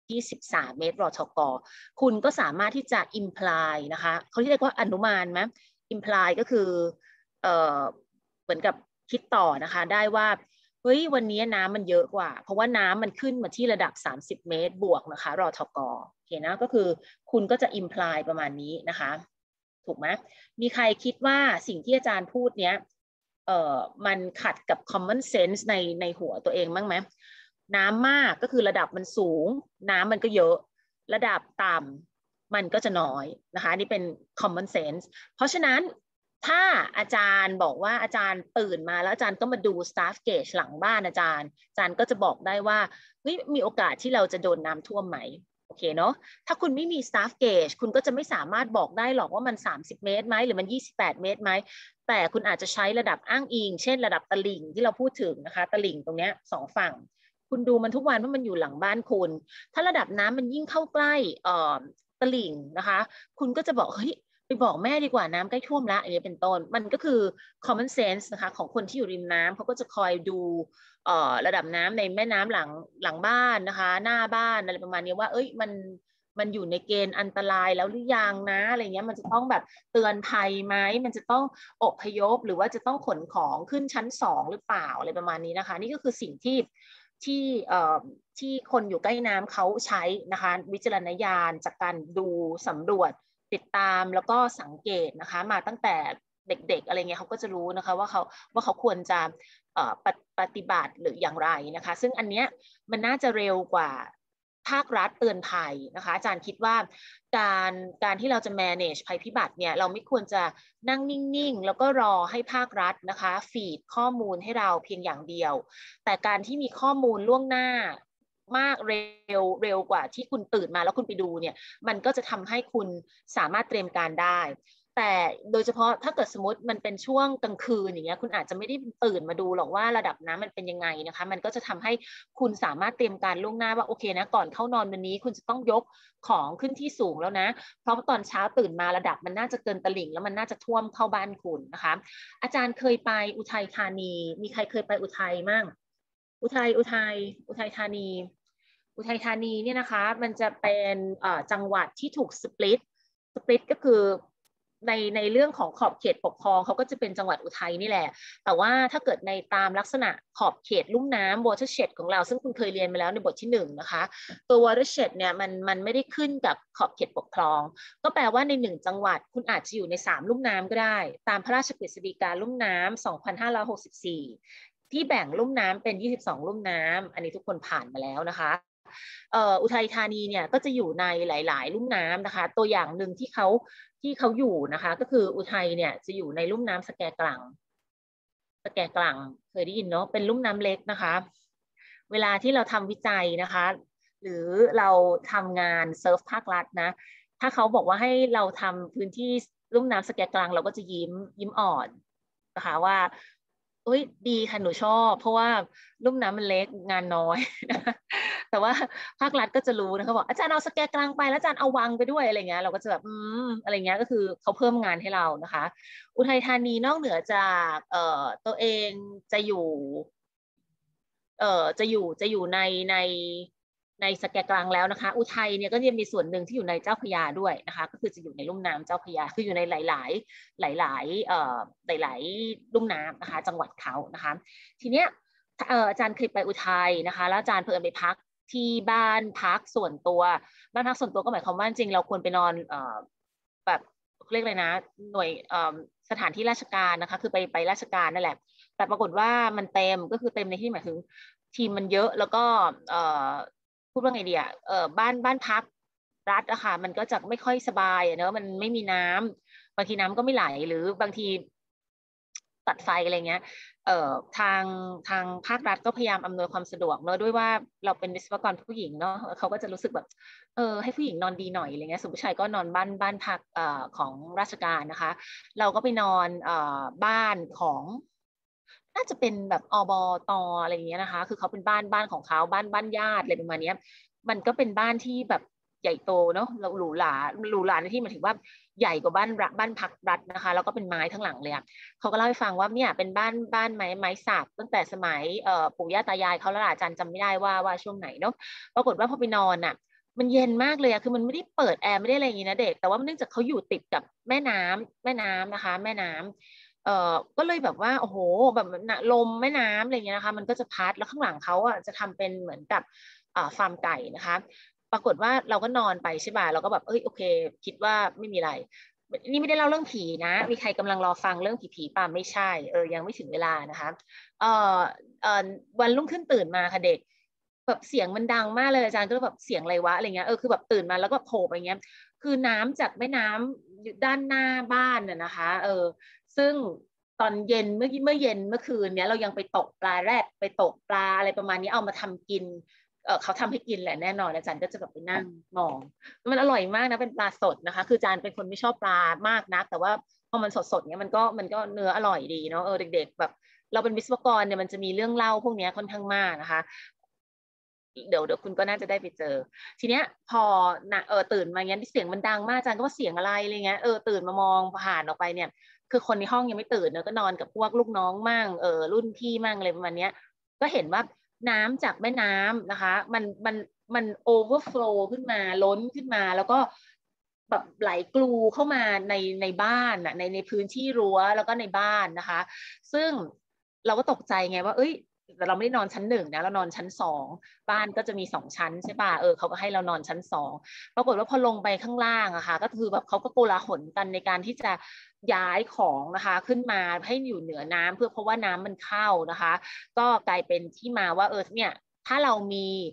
ที่สิบสามเมตรรทก.คุณก็สามารถที่จะ imply นะคะเขาเรียกว่าอนุมานไหม imply ก็คือเอ่อเหมือนกับคิดต่อนะคะได้ว่าเฮ้ยวันนี้น้ำมันเยอะกว่าเพราะว่าน้ำมันขึ้นมาที่ระดับสามสิบเมตรบวกนะคะรทก.โอเคนะก็คือคุณก็จะ imply ประมาณนี้นะคะถูกไหมมีใครคิดว่าสิ่งที่อาจารย์พูดเนี้ยเอ่อมันขัดกับ common sense ในในหัวตัวเองบ้างไหมน้ำมากก็คือระดับมันสูงน้ำมันก็เยอะระดับต่ำมันก็จะน้อยนะคะนี่เป็น common sense เพราะฉะนั้นถ้าอาจารย์บอกว่าอาจารย์ตื่นมาแล้วอาจารย์ก็มาดู staff gauge หลังบ้านอาจารย์อาจารย์ก็จะบอกได้ว่าเฮ้ยมีโอกาสที่เราจะโดนน้ำท่วมไหมโอเคเนาะถ้าคุณไม่มี staff gauge คุณก็จะไม่สามารถบอกได้หรอกว่ามันสามสิบเมตรไหมหรือมันยี่สิบแปดเมตรไหมแต่คุณอาจจะใช้ระดับอ้างอิงเช่นระดับตลิ่งที่เราพูดถึงนะคะตลิ่งตรงนี้สองฝั่งคุณดูมันทุกวันว่ามันอยู่หลังบ้านคุณถ้าระดับน้ำมันยิ่งเข้าใกล้เอ่อตลิ่งนะคะคุณก็จะบอกเฮ้ยไปบอกแม่ดีกว่าน้ำใกล้ท่วมแล้วอย่างนี้เป็นต้นมันก็คือ common sense นะคะของคนที่อยู่ริมน้ำเขาก็จะคอยดูเอ่อระดับน้ำในแม่น้ำหลังหลังบ้านนะคะหน้าบ้านอะไรประมาณนี้ว่าเอ้ยมันมันอยู่ในเกณฑ์อันตรายแล้วหรือยังนะอะไรเงี้ยมันจะต้องแบบเตือนภัยไหมมันจะต้องอพยพหรือว่าจะต้องขนของขึ้นชั้นสองหรือเปล่าอะไรประมาณนี้นะคะนี่ก็คือสิ่งที่ที่เอ่อที่คนอยู่ใกล้น้ำเขาใช้นะคะวิจารณญาณจากการดูสำรวจติดตามแล้วก็สังเกตนะคะมาตั้งแต่เด็กๆอะไรเงี้ยเขาก็จะรู้นะคะว่าเขาว่าเขาควรจะปฏิบัติหรืออย่างไรนะคะซึ่งอันเนี้ยมันน่าจะเร็วกว่าภาครัฐเตือนภัยนะคะอาจารย์คิดว่าการการที่เราจะ manage ภัยพิบัติเนี่ยเราไม่ควรจะนั่งนิ่งๆแล้วก็รอให้ภาครัฐนะคะฟีดข้อมูลให้เราเพียงอย่างเดียวแต่การที่มีข้อมูลล่วงหน้ามากเร็วเร็วกว่าที่คุณตื่นมาแล้วคุณไปดูเนี่ยมันก็จะทำให้คุณสามารถเตรียมการได้แต่โดยเฉพาะถ้าเกิดสมมติมันเป็นช่วงกลางคืนอย่างเงี้ยคุณอาจจะไม่ได้ตื่นมาดูหรอกว่าระดับน้ำมันเป็นยังไงนะคะมันก็จะทำให้คุณสามารถเตรียมการล่วงหน้าว่าโอเคนะก่อนเข้านอนวันนี้คุณจะต้องยกของขึ้นที่สูงแล้วนะเพราะตอนเช้าตื่นมาระดับมันน่าจะเกินตลิ่งแล้วมันน่าจะท่วมเข้าบ้านคุณนะคะอาจารย์เคยไปอุทัยธานีมีใครเคยไปอุทัยมั่งอุทัยอุทัยอุทัยธานีอุทัยธานีเนี่ยนะคะมันจะเป็นจังหวัดที่ถูกสปลิตสปลิตก็คือในในเรื่องของขอบเขตปกครองเขาก็จะเป็นจังหวัดอุทัยนี่แหละแต่ว่าถ้าเกิดในตามลักษณะขอบเขตลุ่มน้ำ watershed ของเราซึ่งคุณเคยเรียนมาแล้วในบทที่หนึ่งนะคะตัว watershed เนี่ยมันมันไม่ได้ขึ้นกับขอบเขตปกครองก็แปลว่าในหนึ่งจังหวัดคุณอาจจะอยู่ในสามลุ่มน้ำก็ได้ตามพระราชกฤษฎีกาลุ่มน้ำสองพันห้าร้อยหกสิบสี่ที่แบ่งลุ่มน้ำเป็นยี่สิบสองลุ่มน้ำอันนี้ทุกคนผ่านมาแล้วนะคะอุทัยธานีเนี่ยก็จะอยู่ในหลายๆลุ่มน้ำนะคะตัวอย่างหนึ่งที่เขาที่เขาอยู่นะคะก็คืออุทัยเนี่ยจะอยู่ในลุ่มน้ำสแกกลังสแกกลังเคยได้ยินเนาะเป็นลุ่มน้ำเล็กนะคะเวลาที่เราทำวิจัยนะคะหรือเราทำงานเซิร์ฟภาครัฐนะถ้าเขาบอกว่าให้เราทำพื้นที่ลุ่มน้ำสแกกลังเราก็จะยิ้มยิ้มอ่อนนะคะว่าเฮ้ยดีค่ะหนูชอบเพราะว่าลุ่มน้ำมันเล็กงานน้อยแต่ว่าภาครัฐก็จะรู้นะคะบอกอาจารย์เอาสแกกลางไปแล้วอาจารย์เอาวังไปด้วยอะไรเงี้ยเราก็จะแบบอืมอะไรเงี้ยก็คือเขาเพิ่มงานให้เรานะคะอุทัยธานีนอกเหนือจากเอ่อตัวเองจะอยู่เอ่อจะอยู่จะอยู่ในในในสแกกลางแล้วนะคะอุทัยเนี่ยก็จะมีส่วนหนึ่งที่อยู่ในเจ้าพระยาด้วยนะคะก็คือจะอยู่ในลุ่มน้ำเจ้าพระยาคืออยู่ในหลายๆหลายๆเอ่อหลายๆลุ่มน้ำนะคะจังหวัดเขานะคะทีเนี้ยเอ่ออาจารย์เคยไปอุทัยนะคะแล้วอาจารย์เพิ่งไปพักที่บ้านพักส่วนตัวบ้านพักส่วนตัวก็หมายความว่าจริงเราควรไปนอนเอ่อแบบเรียกเลยนะหน่วยเอ่อสถานที่ราชการนะคะคือไปไปราชการนั่นแหละแต่ปรากฏว่ามันเต็มก็คือเต็มในที่หมายถึงทีมมันเยอะแล้วก็เอ่อพูดว่าไงดีอ่ะเออบ้านบ้านพักรัฐอะค่ะมันก็จะไม่ค่อยสบายเนอะมันไม่มีน้ำบางทีน้ำก็ไม่ไหลหรือบางทีตัดไฟอะไรเงี้ยเอ่อทางทางภาครัฐก็พยายามอำนวยความสะดวกเนอะด้วยว่าเราเป็นวิศวกรผู้หญิงเนาะเขาก็จะรู้สึกแบบเออให้ผู้หญิงนอนดีหน่อยอะไรเงี้ยส่วนผู้ชายก็นอนบ้านบ้านพักเอ่อของราชการนะคะเราก็ไปนอนเอ่อบ้านของน่าจะเป็นแบบอบต.อะไรอย่างเงี้ยนะคะคือเขาเป็นบ้านบ้านของเขาบ้านบ้านญาติอะไรประมาณนี้มันก็เป็นบ้านที่แบบใหญ่โตเนาะหรูหราหรูหราในที่หมายถึงว่าใหญ่กว่าบ้านบ้านพักรัฐนะคะแล้วก็เป็นไม้ทั้งหลังเลยอ่ะเขาก็เล่าให้ฟังว่าเนี่ยเป็นบ้านบ้านไม้ไม้สักตั้งแต่สมัยเอ่อปู่ย่าตายายเขาแล้วอาจารย์จำไม่ได้ว่าว่าช่วงไหนเนาะปรากฏว่าพอไปนอนอ่ะมันเย็นมากเลยอะคือมันไม่ได้เปิดแอร์ไม่ได้อะไรอย่างนี้นะเด็กแต่ว่าเนื่องจากเขาอยู่ติดกับแม่น้ำแม่น้ำนะคะแม่น้ำเอ่อก็เลยแบบว่าโอ้โหแบบลมแม่น้ำอะไรเงี้ยนะคะมันก็จะพัดแล้วข้างหลังเขาอะจะทำเป็นเหมือนกับอ่าฟาร์มไก่นะคะปรากฏว่าเราก็นอนไปใช่ป่ะเราก็แบบเอ้ยโอเคคิดว่าไม่มีอะไรนี่ไม่ได้เล่าเรื่องผีนะมีใครกำลังรอฟังเรื่องผีๆป่ะไม่ใช่เออยังไม่ถึงเวลานะคะเอ่อเอ่อวันรุ่งขึ้นตื่นมาค่ะเด็กแบบเสียงมันดังมากเลยอาจารย์ก็แบบเสียงอะไรวะอะไรเงี้ยเออคือแบบตื่นมาแล้วก็โผล่ไปเงี้ยคือน้ำจากแม่น้ำอยู่ด้านหน้าบ้านน่ะนะคะเออซึ่งตอนเย็นเมื่อเมื่อเย็นเมื่อคืนเนี้ยเรายังไปตกปลาแรดไปตกปลาอะไรประมาณนี้เอามาทำกินเออเขาทำให้กินแหละแน่นอนอาจารย์ก็จะแบบไปนั่งมองมันอร่อยมากนะเป็นปลาสดนะคะคืออาจารย์เป็นคนไม่ชอบปลามากนะแต่ว่าพอมันสดๆเนี้ยมันก็มันก็เนื้ออร่อยดีเนาะเออเด็กๆแบบเราเป็นวิศวกรเนี่ยมันจะมีเรื่องเล่าพวกนี้ค่อนข้างมากนะคะเดี๋ยวเดี๋ยวคุณก็น่าจะได้ไปเจอทีเนี้ยพอนะเออตื่นมาเงี้ยเสียงมันดังมากอาจารย์ก็ว่าเสียงอะไรอะไรเงี้ยเออตื่นมามองผ่านออกไปเนี่ยคือคนในห้องยังไม่ตื่นเนอะก็นอนกับพวกลูกน้องมั่งเออรุ่นพี่มั่งอะไรประมาณเนี้ยก็เห็นว่าน้ำจากแม่น้ำนะคะมันมันมันโอเวอร์โฟลว์ขึ้นมาล้นขึ้นมาแล้วก็แบบไหลกลูเข้ามาในในบ้านอะในในพื้นที่รั้วแล้วก็ในบ้านนะคะซึ่งเราก็ตกใจไงว่าเอ้ยแต่เราไม่ได้นอนชั้นหนึ่งนะเรานอนชั้นสองบ้านก็จะมีสองชั้นใช่ป่ะเออเขาก็ให้เรานอนชั้นสองปรากฏว่าพอลงไปข้างล่างอะค่ะก็คือแบบเขาก็โกลาหลกันในการที่จะย้ายของนะคะขึ้นมาให้อยู่เหนือน้ำเพื่อเพราะว่าน้ำมันเข้านะคะก็กลายเป็นที่มาว่าเออเนี่ยถ้าเรามี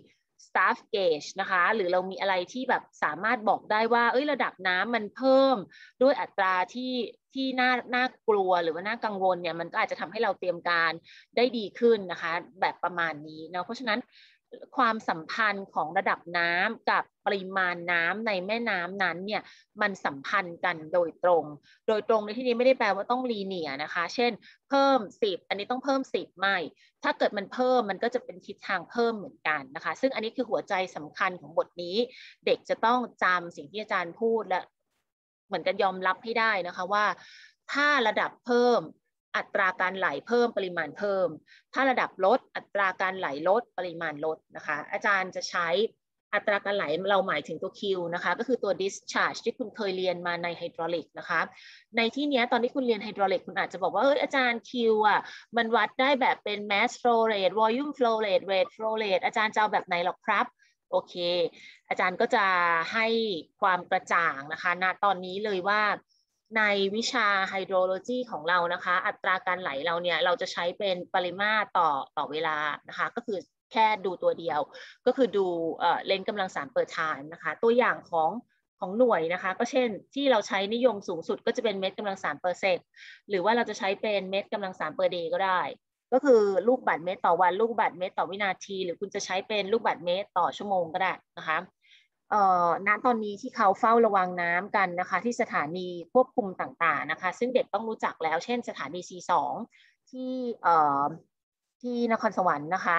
staff gauge นะคะหรือเรามีอะไรที่แบบสามารถบอกได้ว่าเอ้ยระดับน้ำมันเพิ่มด้วยอัตราที่ที่น่าน่ากลัวหรือว่าน่ากังวลเนี่ยมันก็อาจจะทำให้เราเตรียมการได้ดีขึ้นนะคะแบบประมาณนี้เนาะเพราะฉะนั้นความสัมพันธ์ของระดับน้ำกับปริมาณน้ำในแม่น้ำนั้นเนี่ยมันสัมพันธ์กันโดยตรงโดยตรงในที่นี้ไม่ได้แปลว่าต้องลีเนียร์นะคะเช่นเพิ่มสิบอันนี้ต้องเพิ่มสิบไม่ถ้าเกิดมันเพิ่มมันก็จะเป็นทิศทางเพิ่มเหมือนกันนะคะซึ่งอันนี้คือหัวใจสำคัญของบทนี้เด็กจะต้องจำสิ่งที่อาจารย์พูดและเหมือนกันยอมรับให้ได้นะคะว่าถ้าระดับเพิ่มอัตราการไหลเพิ่มปริมาณเพิ่มถ้าระดับลดอัตราการไหลลดปริมาณลดนะคะอาจารย์จะใช้อัตราการไหลเราหมายถึงตัว Q นะคะก็คือตัว discharge ที่คุณเคยเรียนมาในไฮดรอลิกนะคะในที่นี้ตอนที่คุณเรียนไฮดรอลิกคุณอาจจะบอกว่าเอออาจารย์ Q อ่ะมันวัดได้แบบเป็น mass flow rate volume flow rate rate flow rate อาจารย์จะเอาแบบไหนหรอครับโอเคอาจารย์ก็จะให้ความกระจ่างนะคะณตอนนี้เลยว่าในวิชาไฮโดรโลจีของเรานะคะอัตราการไหลเราเนี่ยเราจะใช้เป็นปริมาตรต่อต่อเวลานะคะก็คือแค่ดูตัวเดียวก็คือดูเอ่อเลนส์กำลังสามเปอร์ไทม์นะคะตัวอย่างของของหน่วยนะคะก็เช่นที่เราใช้นิยมสูงสุดก็จะเป็นเมตรกำลังสามเปอร์เซ็นต์หรือว่าเราจะใช้เป็นเมตรกำลังสามเปอร์เดย์ก็ได้ก็คือลูกบาศก์เมตรต่อวันลูกบาศก์เมตรต่อวินาทีหรือคุณจะใช้เป็นลูกบาศก์เมตรต่อชั่วโมงก็ได้นะคะเอ่อณตอนนี้ที่เขาเฝ้าระวังน้ำกันนะคะที่สถานีควบคุมต่างๆนะคะซึ่งเด็กต้องรู้จักแล้วเช่นสถานี ซี สอง ที่เอ่อที่นครสวรรค์นะคะ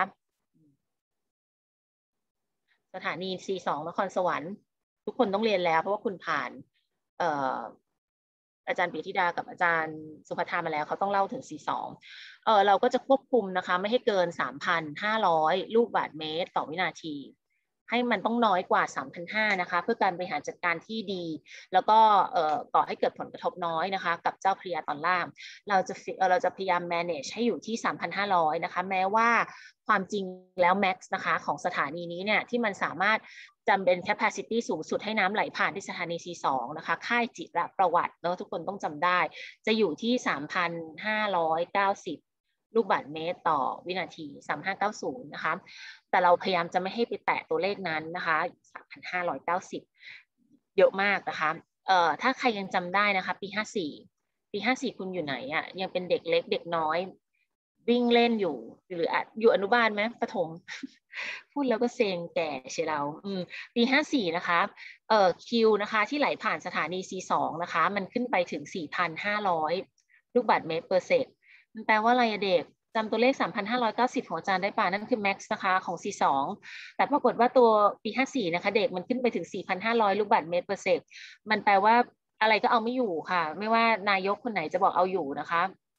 สถานี ซี สอง นครสวรรค์ทุกคนต้องเรียนแล้วเพราะว่าคุณผ่านเอ่ออาจารย์ปิยธิดากับอาจารย์สุภัทรามาแล้วเขาต้องเล่าถึง ซี สอง เออเราก็จะควบคุมนะคะไม่ให้เกิน สามพันห้าร้อย ลูกบาศก์เมตรต่อวินาทีให้มันต้องน้อยกว่า สามพันห้าร้อย นะคะเพื่อการบริหารจัดการที่ดีแล้วก็เอ่อก่อให้เกิดผลกระทบน้อยนะคะกับเจ้าพระยาตอนล่างเราจะเราจะพยายาม manage ให้อยู่ที่ สามพันห้าร้อย นะคะแม้ว่าความจริงแล้ว max นะคะของสถานีนี้เนี่ยที่มันสามารถจำเป็น capacity สูงสุดให้น้ำไหลผ่านที่สถานี ซี สอง นะคะค่ายจิรประวัติเนาะทุกคนต้องจำได้จะอยู่ที่ สามพันห้าร้อยเก้าสิบ ลูกบาศก์เมตรต่อวินาที สามพันห้าร้อยเก้าสิบ นะคะแต่เราพยายามจะไม่ให้ไปแตะตัวเลขนั้นนะคะ สามพันห้าร้อยเก้าสิบ เยอะมากนะคะเอ่อถ้าใครยังจำได้นะคะปีห้าสี่ปีห้าสี่คุณอยู่ไหนอ่ะยังเป็นเด็กเล็กเด็กน้อยวิ่งเล่นอยู่หรืออยู่อนุบาลไหมประถม พูดแล้วก็เซ็งแก่เชียวเราอืมปีห้าสี่นะคะเอ่อคิวนะคะที่ไหลผ่านสถานี ซี สอง นะคะมันขึ้นไปถึง สี่พันห้าร้อย ลูกบาศก์เมตรเปอร์เซกมันแปลว่าอะไรเด็กจำตัวเลข สามพันห้าร้อยเก้าสิบ ของอาจารย์ได้ป่ะนั่นคือ max นะคะของ ซี สอง แต่ปรากฏว่าตัวปีห้าสี่นะคะเด็กมันขึ้นไปถึง สี่พันห้าร้อย ลูกบาศก์เมตรเปอร์เซกมันแปลว่าอะไรก็เอาไม่อยู่ค่ะไม่ว่านายกคนไหนจะบอกเอาอยู่นะคะ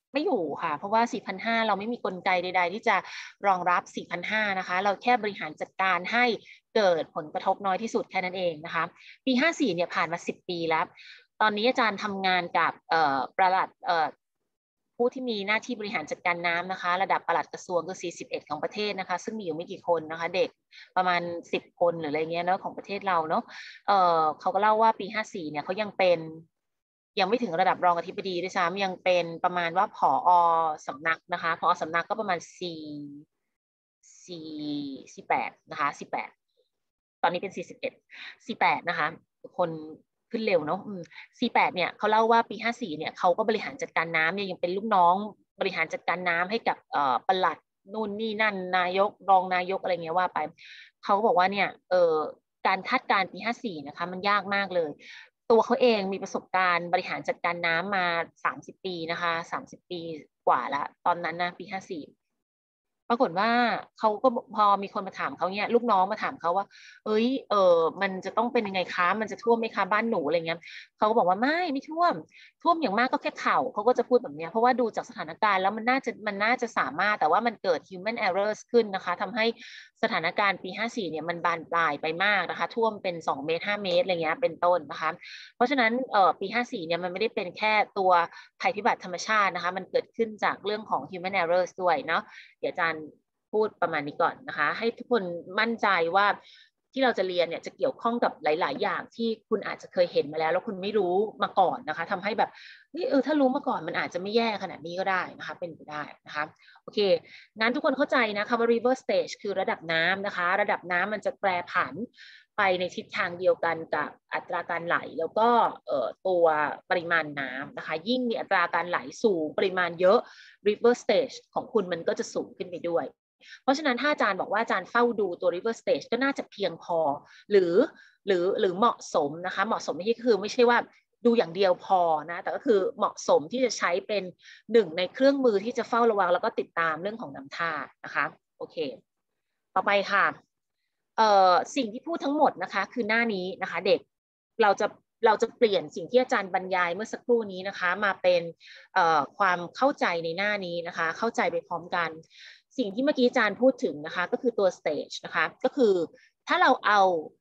ไม่อยู่ค่ะเพราะว่า สี่พันห้าร้อย เราไม่มีกลไกใดๆที่จะรองรับ สี่พันห้าร้อย นะคะเราแค่บริหารจัดการให้เกิดผลกระทบน้อยที่สุดแค่นั้นเองนะคะปี ห้าสี่ เนี่ยผ่านมา สิบ ปีแล้วตอนนี้อาจารย์ทำงานกับปลัดผู้ที่มีหน้าที่บริหารจัดการน้ำนะคะระดับปลัดกระทรวงคือสี่สิบเอ็ดของประเทศนะคะซึ่งมีอยู่ไม่กี่คนนะคะเด็กประมาณสิบคนหรืออะไรเงี้ยเนาะของประเทศเราเนาะเออเขาก็เล่าว่าปี ห้าสี่ เนี่ยเขายังเป็นยังไม่ถึงระดับรองอธิบดีด้วยซ้ำยังเป็นประมาณว่าผอสำนักนะคะผอสำนักก็ประมาณสี่สี่สี่แปดนะคะสี่แปดตอนนี้เป็นสี่สิบเอ็ดสี่แปดนะคะคนขึ้นเร็วเนาะสี่แปดเนี่ยเขาเล่าว่าปีห้าสี่เนี่ยเขาก็บริหารจัดการน้ำเนี่ยยังเป็นลูกน้องบริหารจัดการน้ำให้กับเอ่อปลัดนู่นนี่นั่นนายกรองนายกอะไรเงี้ยว่าไปเขาบอกว่าเนี่ยเอ่อการคาดการณ์ปีห้าสี่นะคะมันยากมากเลยตัวเขาเองมีประสบการณ์บริหารจัดการน้ำมาสามสิบปีนะคะสามสิบปีกว่าละตอนนั้นนะปีห้าสี่ปรากฏว่าเขาก็พอมีคนมาถามเขาเนี่ยลูกน้องมาถามเขาว่าเอ้ยเออมันจะต้องเป็นยังไงคะมันจะท่วมไหมคะบ้านหนูอะไรเงี้ยเขาก็บอกว่าไม่ไม่ท่วมท่วมอย่างมากก็แค่เข่าเขาก็จะพูดแบบนี้เพราะว่าดูจากสถานการณ์แล้วมันน่าจะมันน่าจะสามารถแต่ว่ามันเกิด human errors ขึ้นนะคะทำให้สถานการณ์ปีห้าสี่เนี่ยมันบานปลายไปมากนะคะท่วมเป็นสองเมตรห้าเมตรอะไรเงี้ยเป็นต้นนะคะเพราะฉะนั้นเอ่อปีห้าสี่เนี่ยมันไม่ได้เป็นแค่ตัวภัยพิบัติธรรมชาตินะคะมันเกิดขึ้นจากเรื่องของ human errors ด้วยเนาะเดี๋ยวอาจารย์พูดประมาณนี้ก่อนนะคะให้ทุกคนมั่นใจว่าที่เราจะเรียนเนี่ยจะเกี่ยวข้องกับหลายๆอย่างที่คุณอาจจะเคยเห็นมาแล้วแล้วคุณไม่รู้มาก่อนนะคะทำให้แบบเออถ้ารู้มาก่อนมันอาจจะไม่แย่ขนาดนี้ก็ได้นะคะเป็นไปได้นะคะโอเคงั้นทุกคนเข้าใจนะคะว่า river stage คือระดับน้ำนะคะระดับน้ำมันจะแปรผันไปในทิศทางเดียวกันกับอัตราการไหลแล้วก็ตัวปริมาณน้ำนะคะยิ่งมีอัตราการไหลสูงปริมาณเยอะ river stage ของคุณมันก็จะสูงขึ้นไปด้วยเพราะฉะนั้นถ้าอาจารย์บอกว่าอาจารย์เฝ้าดูตัว river stage ก็น่าจะเพียงพอหรือหรือหรือเหมาะสมนะคะเหมาะสมที่คือไม่ใช่ว่าดูอย่างเดียวพอนะแต่ก็คือเหมาะสมที่จะใช้เป็นหนึ่งในเครื่องมือที่จะเฝ้าระวังแล้วก็ติดตามเรื่องของน้ำท่านะคะโอเคต่อไปค่ะเอ่อสิ่งที่พูดทั้งหมดนะคะคือหน้านี้นะคะเด็กเราจะเราจะเปลี่ยนสิ่งที่อาจารย์บรรยายเมื่อสักครู่นี้นะคะมาเป็นความเข้าใจในหน้านี้นะคะเข้าใจไปพร้อมกันสิ่งที่เมื่อกี้อาจารย์พูดถึงนะคะก็คือตัว stage นะคะก็คือถ้าเราเอา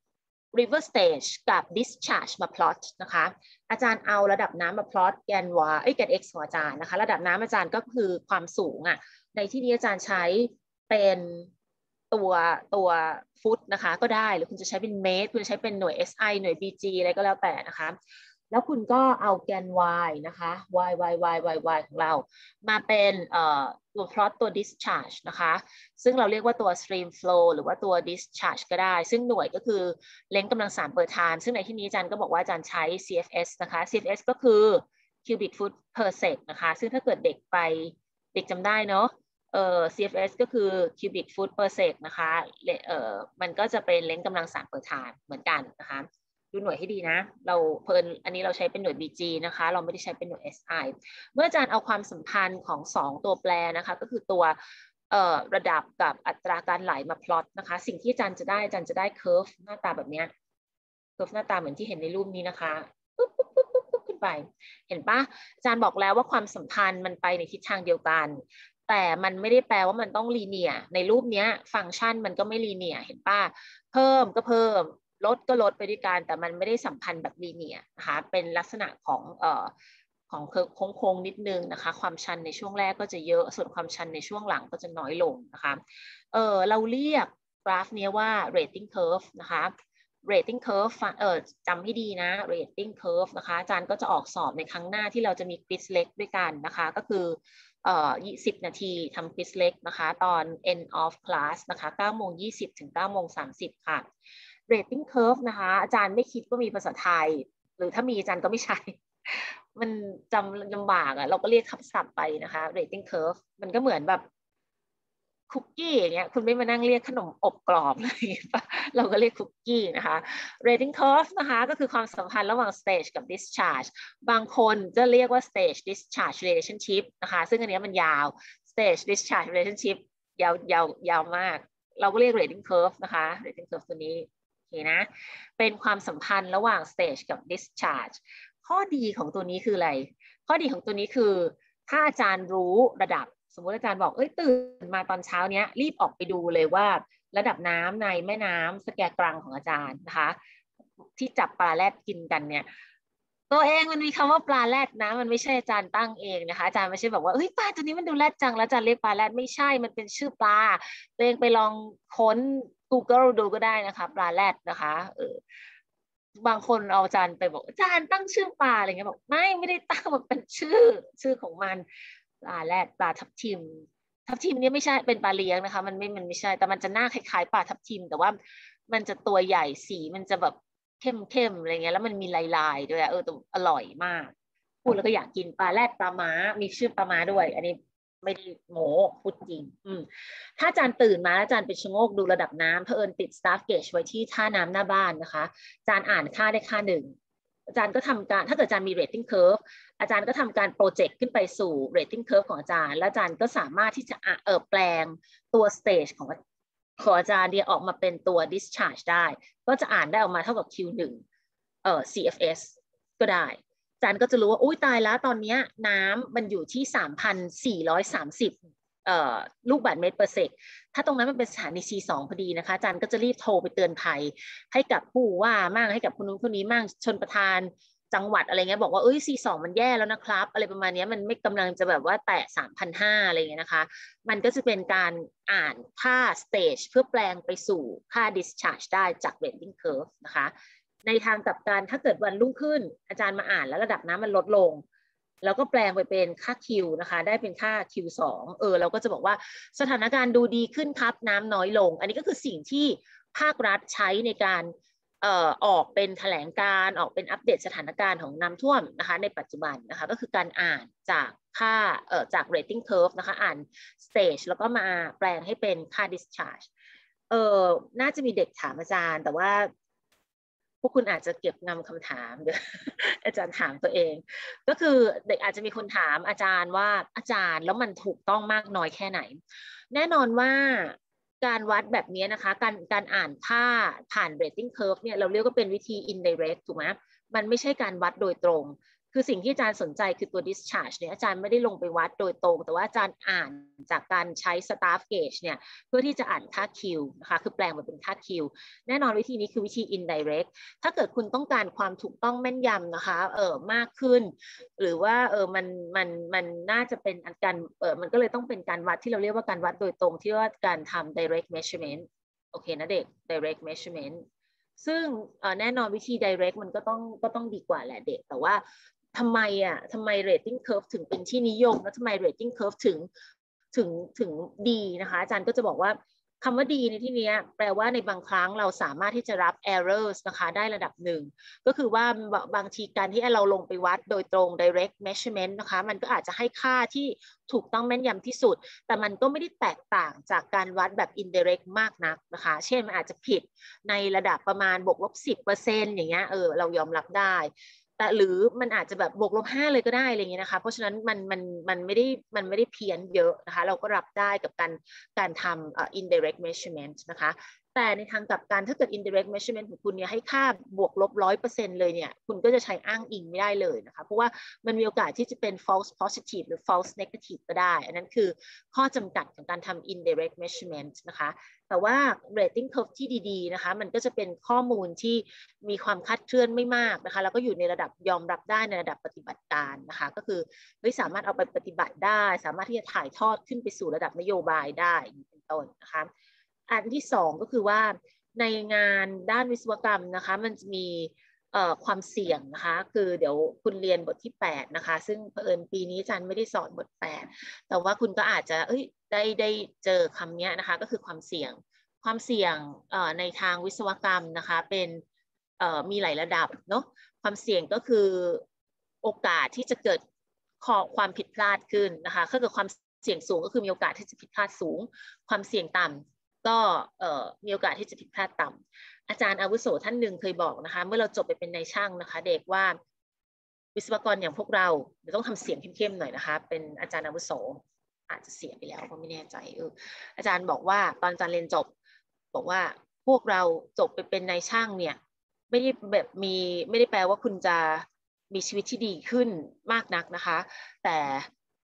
river stage กับ discharge มา plot นะคะอาจารย์เอาระดับน้ำมา plot แกน y เอ้ยแกน x ของอาจารย์นะคะระดับน้ำอาจารย์ก็คือความสูงอ่ะในที่นี้อาจารย์ใช้เป็นตัวตัวฟุตนะคะก็ได้หรือคุณจะใช้เป็นเมตรคุณจะใช้เป็นหน่วย เอส ไอ หน่วย บี จี อะไรก็แล้วแต่นะคะแล้วคุณก็เอาแกน y นะคะ y y y y y ของเรามาเป็นตัว plot ตัว discharge นะคะซึ่งเราเรียกว่าตัว stream flow หรือว่าตัว discharge ก็ได้ซึ่งหน่วยก็คือเล้งกำลังสามเปอร์ทานซึ่งในที่นี้อาจารย์ก็บอกว่าอาจารย์ใช้ ซี เอฟ เอส นะคะ ซี เอฟ เอส ก็คือ cubic foot per sec นะคะซึ่งถ้าเกิดเด็กไปเด็กจำได้เนาะเอ่อ ซี เอฟ เอส ก็คือ cubic foot per sec นะคะเอ่อมันก็จะเป็นเล้งกำลังสามเปอร์ทานเหมือนกันนะคะดูหน่วยให้ดีนะเราเพลินอันนี้เราใช้เป็นหน่วย บี จี นะคะเราไม่ได้ใช้เป็นหน่วย เอส ไอ เมื่ออาจารย์เอาความสัมพันธ์ของสองตัวแปรนะคะก็คือตัวระดับกับอัตราการไหลมาพลอตนะคะสิ่งที่อาจารย์จะได้อาจารย์จะได้เคอร์ฟหน้าตาแบบนี้เคอร์ฟหน้าตาเหมือนที่เห็นในรูปนี้นะคะปุ๊บปุ๊บปุ๊บปุ๊บขึ้นไปเห็นปะอาจารย์บอกแล้วว่าความสัมพันธ์มันไปในทิศทางเดียวกันแต่มันไม่ได้แปลว่ามันต้องลีเนียร์ในรูปนี้ฟังก์ชันมันก็ไม่ลีเนียร์เห็นปะเพิ่มก็เพิ่มลดก็ลดไปด้วยกันแต่มันไม่ได้สัมพันธ์แบบลีเนียร์นะคะเป็นลักษณะของเอ่อของโค้งๆนิดนึงนะคะความชันในช่วงแรกก็จะเยอะส่วนความชันในช่วงหลังก็จะน้อยลงนะคะเออเราเรียกกราฟนี้ว่า rating curve นะคะ rating curve เออจำให้ดีนะ rating curve นะคะอาจารย์ก็จะออกสอบในครั้งหน้าที่เราจะมีควิสเล็กด้วยกันนะคะก็คือเอ่อยี่สิบนาทีทำควิสเล็กนะคะตอน end of class นะคะเก้าโมงยี่สิบถึงเก้าโมงสามสิบค่ะ rating curve นะคะอาจารย์ไม่คิดว่ามีภาษาไทยหรือถ้ามีอาจารย์ก็ไม่ใช่มันจำลำบากอะเราก็เรียกคำศัพท์ไปนะคะ rating curve มันก็เหมือนแบบคุกกี้อย่างเงี้ยคุณไม่มานั่งเรียกขนมอบกรอบเลยเราก็เรียกคุกกี้นะคะ rating curve นะคะก็คือความสัมพันธ์ระหว่าง stage กับ discharge บางคนจะเรียกว่า stage discharge relationship นะคะซึ่งอันนี้มันยาว stage discharge relationship ยาวยาวยาวมากเราก็เรียก rating curve นะคะ rating curve ตัวนี้โอเคนะเป็นความสัมพันธ์ระหว่าง stage กับ discharge ข้อดีของตัวนี้คืออะไรข้อดีของตัวนี้คือถ้าอาจารย์รู้ระดับสมมติอาจารย์บอกเอ้ยตื่นมาตอนเช้าเนี้ยรีบออกไปดูเลยว่าระดับน้ำในแม่น้ำสแกกรังของอาจารย์นะคะที่จับปลาแรดกินกันเนี่ยตัวเองมันมีคำว่าปลาแรดนะมันไม่ใช่อาจารย์ตั้งเองนะคะอาจารย์ไม่ใช่บอกว่าเฮ้ยปลาตัวนี้มันดูแรดจังแล้วอาจารย์เรียกปลาแรดไม่ใช่มันเป็นชื่อปลาตัวเองไปลองค้น Google ดูก็ได้นะคะปลาแรดนะคะเออบางคนเอาอาจารย์ไปบอกอาจารย์ตั้งชื่อปลาอะไรเงี้ยบอกไม่ไม่ได้ตั้งมันเป็นชื่อชื่อของมันปลาแรดปลาทับทิมทับทิมเนี่ยไม่ใช่เป็นปลาเลี้ยงนะคะมันไม่มันไม่ใช่แต่มันจะหน้าคล้ายๆปลาทับทิมแต่ว่ามันจะตัวใหญ่สีมันจะแบบเข้มๆอะไรเงี้ยแล้วมันมีลายๆด้วยเออแต่อร่อยมากพูดแล้วก็อยากกินปลาแรดปลาม้ามีชื่อปลาม้าด้วยอันนี้ไม่ได้โม้พูดจริงอืมถ้าอาจารย์ตื่นมาแล้วอาจารย์ไปชะโงกดูระดับน้ำเผอิญติด staff gauge ไว้ที่ท่าน้ำหน้าบ้านนะคะอาจารย์อ่านค่าได้ค่าหนึ่งอาจารย์ก็ทำการถ้าเกิดอาจารย์มี rating curve อาจารย์ก็ทำการโปรเจกต์ขึ้นไปสู่ rating curve ของอาจารย์แล้วอาจารย์ก็สามารถที่จะเออแปลงตัว stage ของของอาจารย์เนี่ยออกมาเป็นตัว discharge ได้ก็จะอ่านได้ออกมาเท่ากับ คิว หนึ่ง เอ่อ ซี เอฟ เอส ก็ได้อาจารย์ก็จะรู้ว่าอุ้ยตายแล้วตอนนี้น้ำมันอยู่ที่ สามพันสี่ร้อยสามสิบ เอ่อลูกบาศก์เมตร per sec ถ้าตรงนั้นมันเป็นสถานี ซี สอง พอดีนะคะอาจารย์ก็จะรีบโทรไปเตือนภัยให้กับผู้ว่ามั่งให้กับคนนู้นคนนี้มั่งชนประธานจังหวัดอะไรเงี้ยบอกว่าเอ้ย ซี สอง มันแย่แล้วนะครับอะไรประมาณนี้มันไม่กำลังจะแบบว่าแตะ สามพันห้าร้อย อะไรเงี้ยนะคะมันก็จะเป็นการอ่านค่า stage เพื่อแปลงไปสู่ค่า discharge ได้จาก rating curve นะคะในทางกลับกันถ้าเกิดวันรุ่งขึ้นอาจารย์มาอ่านแล้วระดับน้ำมันลดลงแล้วก็แปลงไปเป็นค่า Q นะคะได้เป็นค่า คิว สอง เออเราก็จะบอกว่าสถานการณ์ดูดีขึ้นครับน้ำน้อยลงอันนี้ก็คือสิ่งที่ภาครัฐใช้ในการเอ่อออกเป็นแถลงการออกเป็นอัปเดตสถานการณ์ของน้ำท่วมนะคะในปัจจุบันนะคะก็คือการอ่านจากค่าเอ่อจาก rating curve นะคะอ่าน stage แล้วก็มาแปลงให้เป็นค่า discharge เออน่าจะมีเด็กถามอาจารย์แต่ว่าพวกคุณอาจจะเก็บงำคำถามเดี๋ยวอาจารย์ถามตัวเองก็คือเด็กอาจจะมีคนถามอาจารย์ว่าอาจารย์แล้วมันถูกต้องมากน้อยแค่ไหนแน่นอนว่าการวัดแบบนี้นะคะการการอ่านค่าผ่าน rating curve เนี่ยเราเรียกว่าเป็นวิธี indirect ถูกไหมมันไม่ใช่การวัดโดยตรงคือสิ่งที่อาจารย์สนใจคือตัว discharge เนี่ยอาจารย์ไม่ได้ลงไปวัดโดยตรงแต่ว่าอาจารย์อ่านจากการใช้ staff gauge เนี่ยเพื่อที่จะอ่านค่า Q นะคะคือแปลงมาเป็นค่า Q แน่นอนวิธีนี้คือวิธี indirect ถ้าเกิดคุณต้องการความถูกต้องแม่นยำนะคะเออมากขึ้นหรือว่าเออมันมันมันน่าจะเป็นการเออมันก็เลยต้องเป็นการวัดที่เราเรียกว่าการวัดโดยตรงที่ว่าการทำ direct measurement โอเคนะเด็ก direct measurement ซึ่งแน่นอนวิธี direct มันก็ต้องก็ต้องดีกว่าแหละเด็กแต่ว่าทำไมอ่ะทำไม rating curve ถึงเป็นที่นิยมแล้วทำไม rating curve ถึงถึงถึงดีนะคะอาจารย์ก็จะบอกว่าคำว่าดีในที่นี้แปลว่าในบางครั้งเราสามารถที่จะรับ errors นะคะได้ระดับหนึ่งก็คือว่าบางทีการที่เราลงไปวัดโดยตรง direct measurement นะคะมันก็อาจจะให้ค่าที่ถูกต้องแม่นยำที่สุดแต่มันก็ไม่ได้แตกต่างจากการวัดแบบ indirect มากนักนะคะเช่นมันอาจจะผิดในระดับประมาณบวกลบ สิบเปอร์เซ็นต์ อย่างเงี้ยเออเรายอมรับได้แต่หรือมันอาจจะแบบบวกลบห้าเลยก็ได้อะไรเงี้ยนะคะเพราะฉะนั้นมันมันมันไม่ได้มันไม่ได้เพี้ยนเยอะนะคะเราก็รับได้กับการการทำ uh, indirect measurement นะคะแต่ในทางกลับกันถ้าเกิด indirect measurement ของคุณเนี่ยให้ค่าบวกลบร้อยเปอร์เซ็นต์เลยเนี่ยคุณก็จะใช้อ้างอิงไม่ได้เลยนะคะเพราะว่ามันมีโอกาสที่จะเป็น false positive หรือ false negative ก็ได้อันนั้นคือข้อจำกัดของการทำ indirect measurement นะคะแต่ว่า rating curve ที่ดีๆนะคะมันก็จะเป็นข้อมูลที่มีความคลาดเคลื่อนไม่มากนะคะแล้วก็อยู่ในระดับยอมรับได้ในระดับปฏิบัติการนะคะก็คือไม่สามารถเอาไปปฏิบัติได้สามารถที่จะถ่ายทอดขึ้นไปสู่ระดับนโยบายได้เป็นต้นนะคะอันที่สองก็คือว่าในงานด้านวิศวกรรมนะคะมันจะมีความเสี่ยงนะคะคือเดี๋ยวคุณเรียนบทที่แปดนะคะซึ่งเผอิญปีนี้อาจารย์ไม่ได้สอนบทแปดแต่ว่าคุณก็อาจจะเอ้ยได้ได้เจอคำนี้นะคะก็คือความเสี่ยงความเสี่ยงในทางวิศวกรรมนะคะเป็นมีหลายระดับเนาะความเสี่ยงก็คือโอกาสที่จะเกิดความผิดพลาดขึ้นนะคะถ้าเกิดความเสี่ยงสูงก็คือมีโอกาสที่จะผิดพลาดสูงความเสี่ยงต่ำก็มีโอกาสที่จะผิดพลาดต่ำอาจารย์อาวุโสท่านหนึ่งเคยบอกนะคะเมื่อเราจบไปเป็นนายช่างนะคะเด็กว่าวิศวกรอย่างพวกเราเราต้องทำเสียงเข้มๆหน่อยนะคะเป็นอาจารย์อาวุโสอาจจะเสียไปแล้วก็ไม่แน่ใจเอออาจารย์บอกว่าตอนอาจารย์เรียนจบบอกว่าพวกเราจบไปเป็นนายช่างเนี่ยไม่ได้แบบมีไม่ได้แปลว่าคุณจะมีชีวิตที่ดีขึ้นมากนักนะคะแต่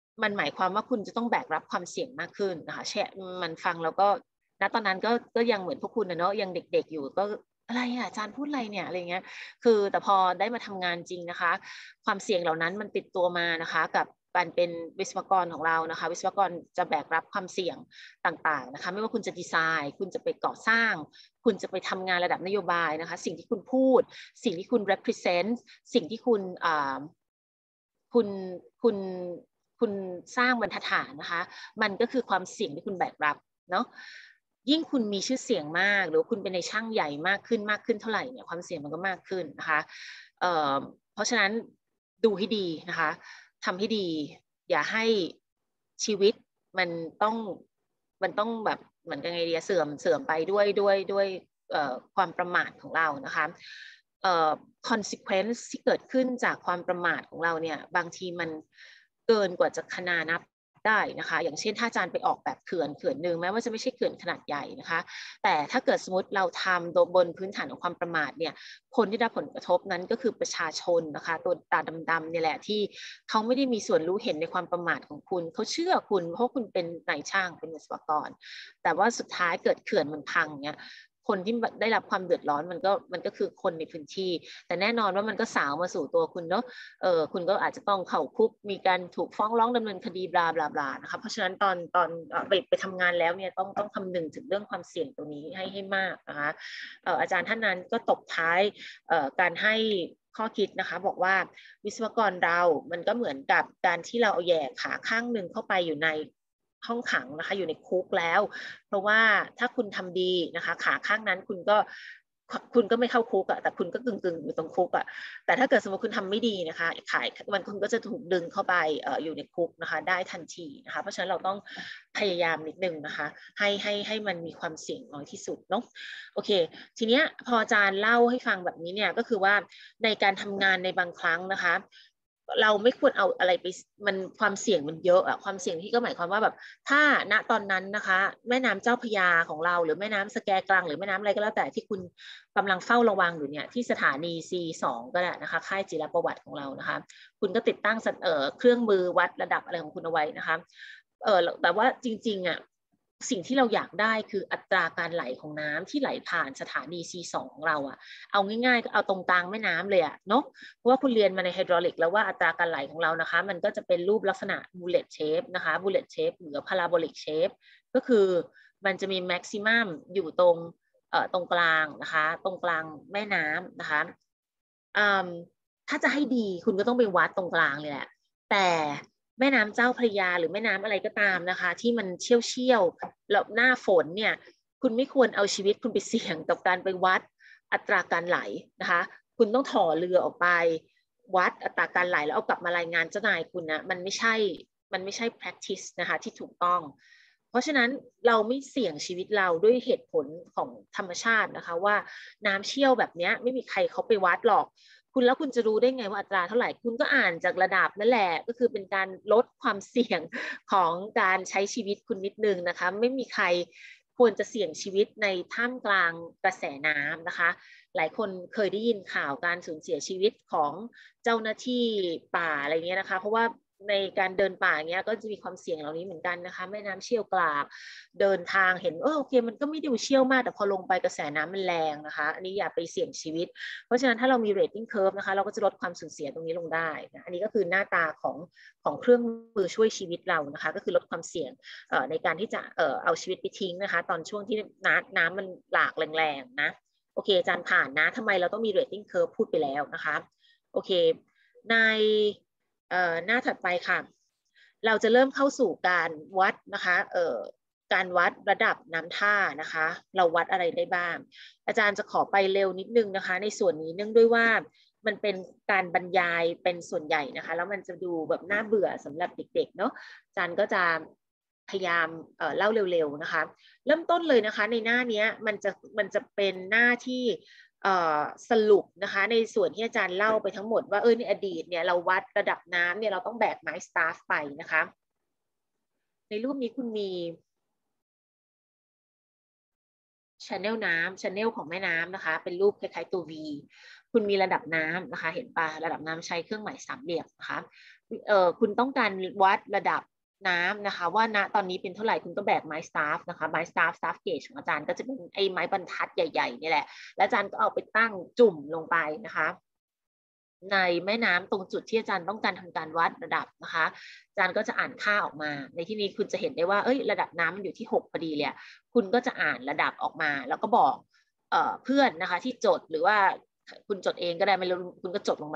มันหมายความว่าคุณจะต้องแบกรับความเสี่ยงมากขึ้นนะคะแช่มันฟังแล้วก็ณตอนนั้นก็ก็ยังเหมือนพวกคุณนะเนาะยังเด็กๆอยู่ก็อะไรอ่ะอาจารย์พูดอะไรเนี่ยอะไรเงี้ยคือแต่พอได้มาทำงานจริงนะคะความเสี่ยงเหล่านั้นมันติดตัวมานะคะกับการเป็นวิศวกรของเรานะคะวิศวกรจะแบกรับความเสี่ยงต่างๆนะคะไม่ว่าคุณจะดีไซน์คุณจะไปก่อสร้างคุณจะไปทำงานระดับนโยบายนะคะสิ่งที่คุณพูดสิ่งที่คุณ represent สิ่งที่คุณอ่าคุณคุณคุณสร้างบรรทัดฐานนะคะมันก็คือความเสี่ยงที่คุณแบกรับเนาะยิ่งคุณมีชื่อเสียงมากหรือคุณเป็นในช่างใหญ่มากขึ้นมากขึ้นเท่าไหร่เนี่ยความเสี่ยงมันก็มากขึ้นนะคะเอ่อเพราะฉะนั้นดูให้ดีนะคะทำให้ดีอย่าให้ชีวิตมันต้องมันต้องแบบเหมือนกันไงเดียเสื่อมเสื่อมไปด้วยด้วยด้วยความประมาทของเรานะคะเอ่อ consequence ที่เกิดขึ้นจากความประมาทของเราเนี่ยบางทีมันเกินกว่าจะคณานับได้นะคะอย่างเช่นถ้าอาจารย์ไปออกแบบเขื่อนเขื่อนหนึ่งแม้ว่าจะไม่ใช่เขื่อนขนาดใหญ่นะคะแต่ถ้าเกิดสมมติเราทำโดยบนพื้นฐานของความประมาทเนี่ยคนที่ได้ผลกระทบนั้นก็คือประชาชนนะคะตัวตาดำๆเนี่ยแหละที่เขาไม่ได้มีส่วนรู้เห็นในความประมาทของคุณเขาเชื่อคุณเพราะคุณเป็นนายช่างเป็นวิศวกรแต่ว่าสุดท้ายเกิดเขื่อนมันพังเนี่ยคนที่ได้รับความเดือดร้อนมันก็มันก็คือคนในพื้นที่แต่แน่นอนว่ามันก็สาวมาสู่ตัวคุณเนาะเออคุณก็อาจจะต้องเข้าคุกมีการถูกฟ้องร้องดำเนินคดีบลาบลาบลานะคะเพราะฉะนั้นตอนตอนไปไปทำงานแล้วเนี่ยต้องต้องคำนึงถึงเรื่องความเสี่ยงตรงนี้ให้ให้มากนะคะเอ่ออาจารย์ท่านนั้นก็ตบท้ายเอ่อการให้ข้อคิดนะคะบอกว่าวิศวกรเรามันก็เหมือนกับการที่เราเอาแย่ขาข้างหนึ่งเข้าไปอยู่ในห้องขังนะคะอยู่ในคุกแล้วเพราะว่าถ้าคุณทำดีนะคะขาข้างนั้นคุณก็คุณก็ไม่เข้าคุกอะแต่คุณก็กึ่งกึ่งอยู่ตรงคุกอะแต่ถ้าเกิดสมมติคุณทำไม่ดีนะคะขายมันคุณก็จะถูกดึงเข้าไปเอ่ออยู่ในคุกนะคะได้ทันทีนะคะเพราะฉะนั้นเราต้องพยายามนิดนึงนะคะให้ให้ให้มันมีความเสี่ยงน้อยที่สุดเนาะโอเคทีเนี้ยพออาจารย์เล่าให้ฟังแบบนี้เนี่ยก็คือว่าในการทำงานในบางครั้งนะคะเราไม่ควรเอาอะไรไปมันความเสี่ยงมันเยอะอะความเสี่ยงที่ก็หมายความว่าแบบถ้าณตอนนั้นนะคะแม่น้ำเจ้าพระยาของเราหรือแม่น้ำสแกกลางหรือแม่น้ำอะไรก็แล้วแต่ที่คุณกำลังเฝ้าระวังอยู่เนี่ยที่สถานี ซี สอง ก็ได้นะคะค่ายจิรประวัติของเรานะคะคุณก็ติดตั้งเอ่อเครื่องมือวัดระดับอะไรของคุณเอาไว้นะคะเออแต่ว่าจริงๆอ่ะสิ่งที่เราอยากได้คืออัตราการไหลของน้ำที่ไหลผ่านสถานี ซี สอง ของเราอ่ะเอาง่ายๆก็เอาตรงกลางแม่น้ำเลยอ่ะเนาะเพราะว่าคุณเรียนมาในไฮดรอลิกแล้วว่าอัตราการไหลของเรานะคะมันก็จะเป็นรูปลักษณะ bullet shape นะคะ bullet shape หรือ parabolic shape ก็คือมันจะมี maximum อยู่ตรงเอ่อตรงกลางนะคะตรงกลางแม่น้ำนะคะถ้าจะให้ดีคุณก็ต้องไปวัดตรงกลางเลยแหละแต่แม่น้ำเจ้าพระยาหรือแม่น้ำอะไรก็ตามนะคะที่มันเชี่ยวเชี่ยวแล้วหน้าฝนเนี่ยคุณไม่ควรเอาชีวิตคุณไปเสี่ยงกับการไปวัดอัตราการไหลนะคะคุณต้องถอเรือออกไปวัดอัตราการไหลแล้วเอากลับมารายงานเจ้านายคุณนะมันไม่ใช่มันไม่ใช่ practice นะคะที่ถูกต้องเพราะฉะนั้นเราไม่เสี่ยงชีวิตเราด้วยเหตุผลของธรรมชาตินะคะว่าน้ำเชี่ยวแบบนี้ไม่มีใครเขาไปวัดหรอกคุณแล้วคุณจะรู้ได้ไงว่าอัตราเท่าไหร่คุณก็อ่านจากระดับนั่นแหละก็คือเป็นการลดความเสี่ยงของการใช้ชีวิตคุณนิดนึงนะคะไม่มีใครควรจะเสี่ยงชีวิตในท่ามกลางกระแสน้ำนะคะหลายคนเคยได้ยินข่าวการสูญเสียชีวิตของเจ้าหน้าที่ป่าอะไรเงี้ยนะคะเพราะว่าในการเดินป่าเงี้ยก็จะมีความเสี่ยงเหล่านี้เหมือนกันนะคะแม่น้ำเชี่ยวกรากเดินทางเห็นเออโอเคมันก็ไม่ได้เชี่ยวมากแต่พอลงไปกระแสน้ำมันแรงนะคะอันนี้อย่าไปเสี่ยงชีวิตเพราะฉะนั้นถ้าเรามี rating curve นะคะเราก็จะลดความสูญเสียตรงนี้ลงได้นะอันนี้ก็คือหน้าตาของของเครื่องมือช่วยชีวิตเรานะคะก็คือลดความเสี่ยงในการที่จะเอาชีวิตไปทิ้งนะคะตอนช่วงที่น้ำน้ำมันหลากแรงๆนะโอเคอาจารย์ผ่านนะทำไมเราต้องมี rating curve พูดไปแล้วนะคะโอเคในหน้าถัดไปค่ะเราจะเริ่มเข้าสู่การวัดนะคะการวัดระดับน้ำท่านะคะเราวัดอะไรได้บ้างอาจารย์จะขอไปเร็วนิดนึงนะคะในส่วนนี้เนื่องด้วยว่ามันเป็นการบรรยายเป็นส่วนใหญ่นะคะแล้วมันจะดูแบบน่าเบื่อสำหรับเด็กๆเนาะอาจารย์ก็จะพยายามเอ่อเล่าเร็วๆนะคะเริ่มต้นเลยนะคะในหน้านี้มันจะมันจะเป็นหน้าที่สรุปนะคะในส่วนที่อาจารย์เล่าไปทั้งหมดว่าเออในอดีตเนี่ยเราวัดระดับน้ำเนี่ยเราต้องแบกไม้สตาฟไปนะคะในรูปนี้คุณมีชาแนลน้ำชาแนลของแม่น้ำนะคะเป็นรูปคล้ายๆตัว V คุณมีระดับน้ำนะคะเห็นปะระดับน้ำใช้เครื่องหมายสามเหลี่ยมนะคะเอ่อคุณต้องการวัดระดับน้ำนะคะว่าณตอนนี้เป็นเท่าไหร่คุณก็แบกไม้สตาฟนะคะไม้สตาฟสตาฟเกจของอาจารย์ก็จะเป็นไอ้ไม้บรรทัดใหญ่ๆนี่แหละแล้วอาจารย์ก็เอาไปตั้งจุ่มลงไปนะคะในแม่น้ำตรงจุดที่อาจารย์ต้องการทำการวัดระดับนะคะอาจารย์ก็จะอ่านค่าออกมาในที่นี้คุณจะเห็นได้ว่าเอ้ยระดับน้ำมันอยู่ที่หกพอดีเลยคุณก็จะอ่านระดับออกมาแล้วก็บอกเอ่อเพื่อนนะคะที่จดหรือว่าคุณจดเองก็ได้ไม่รู้คุณก็จดลงไป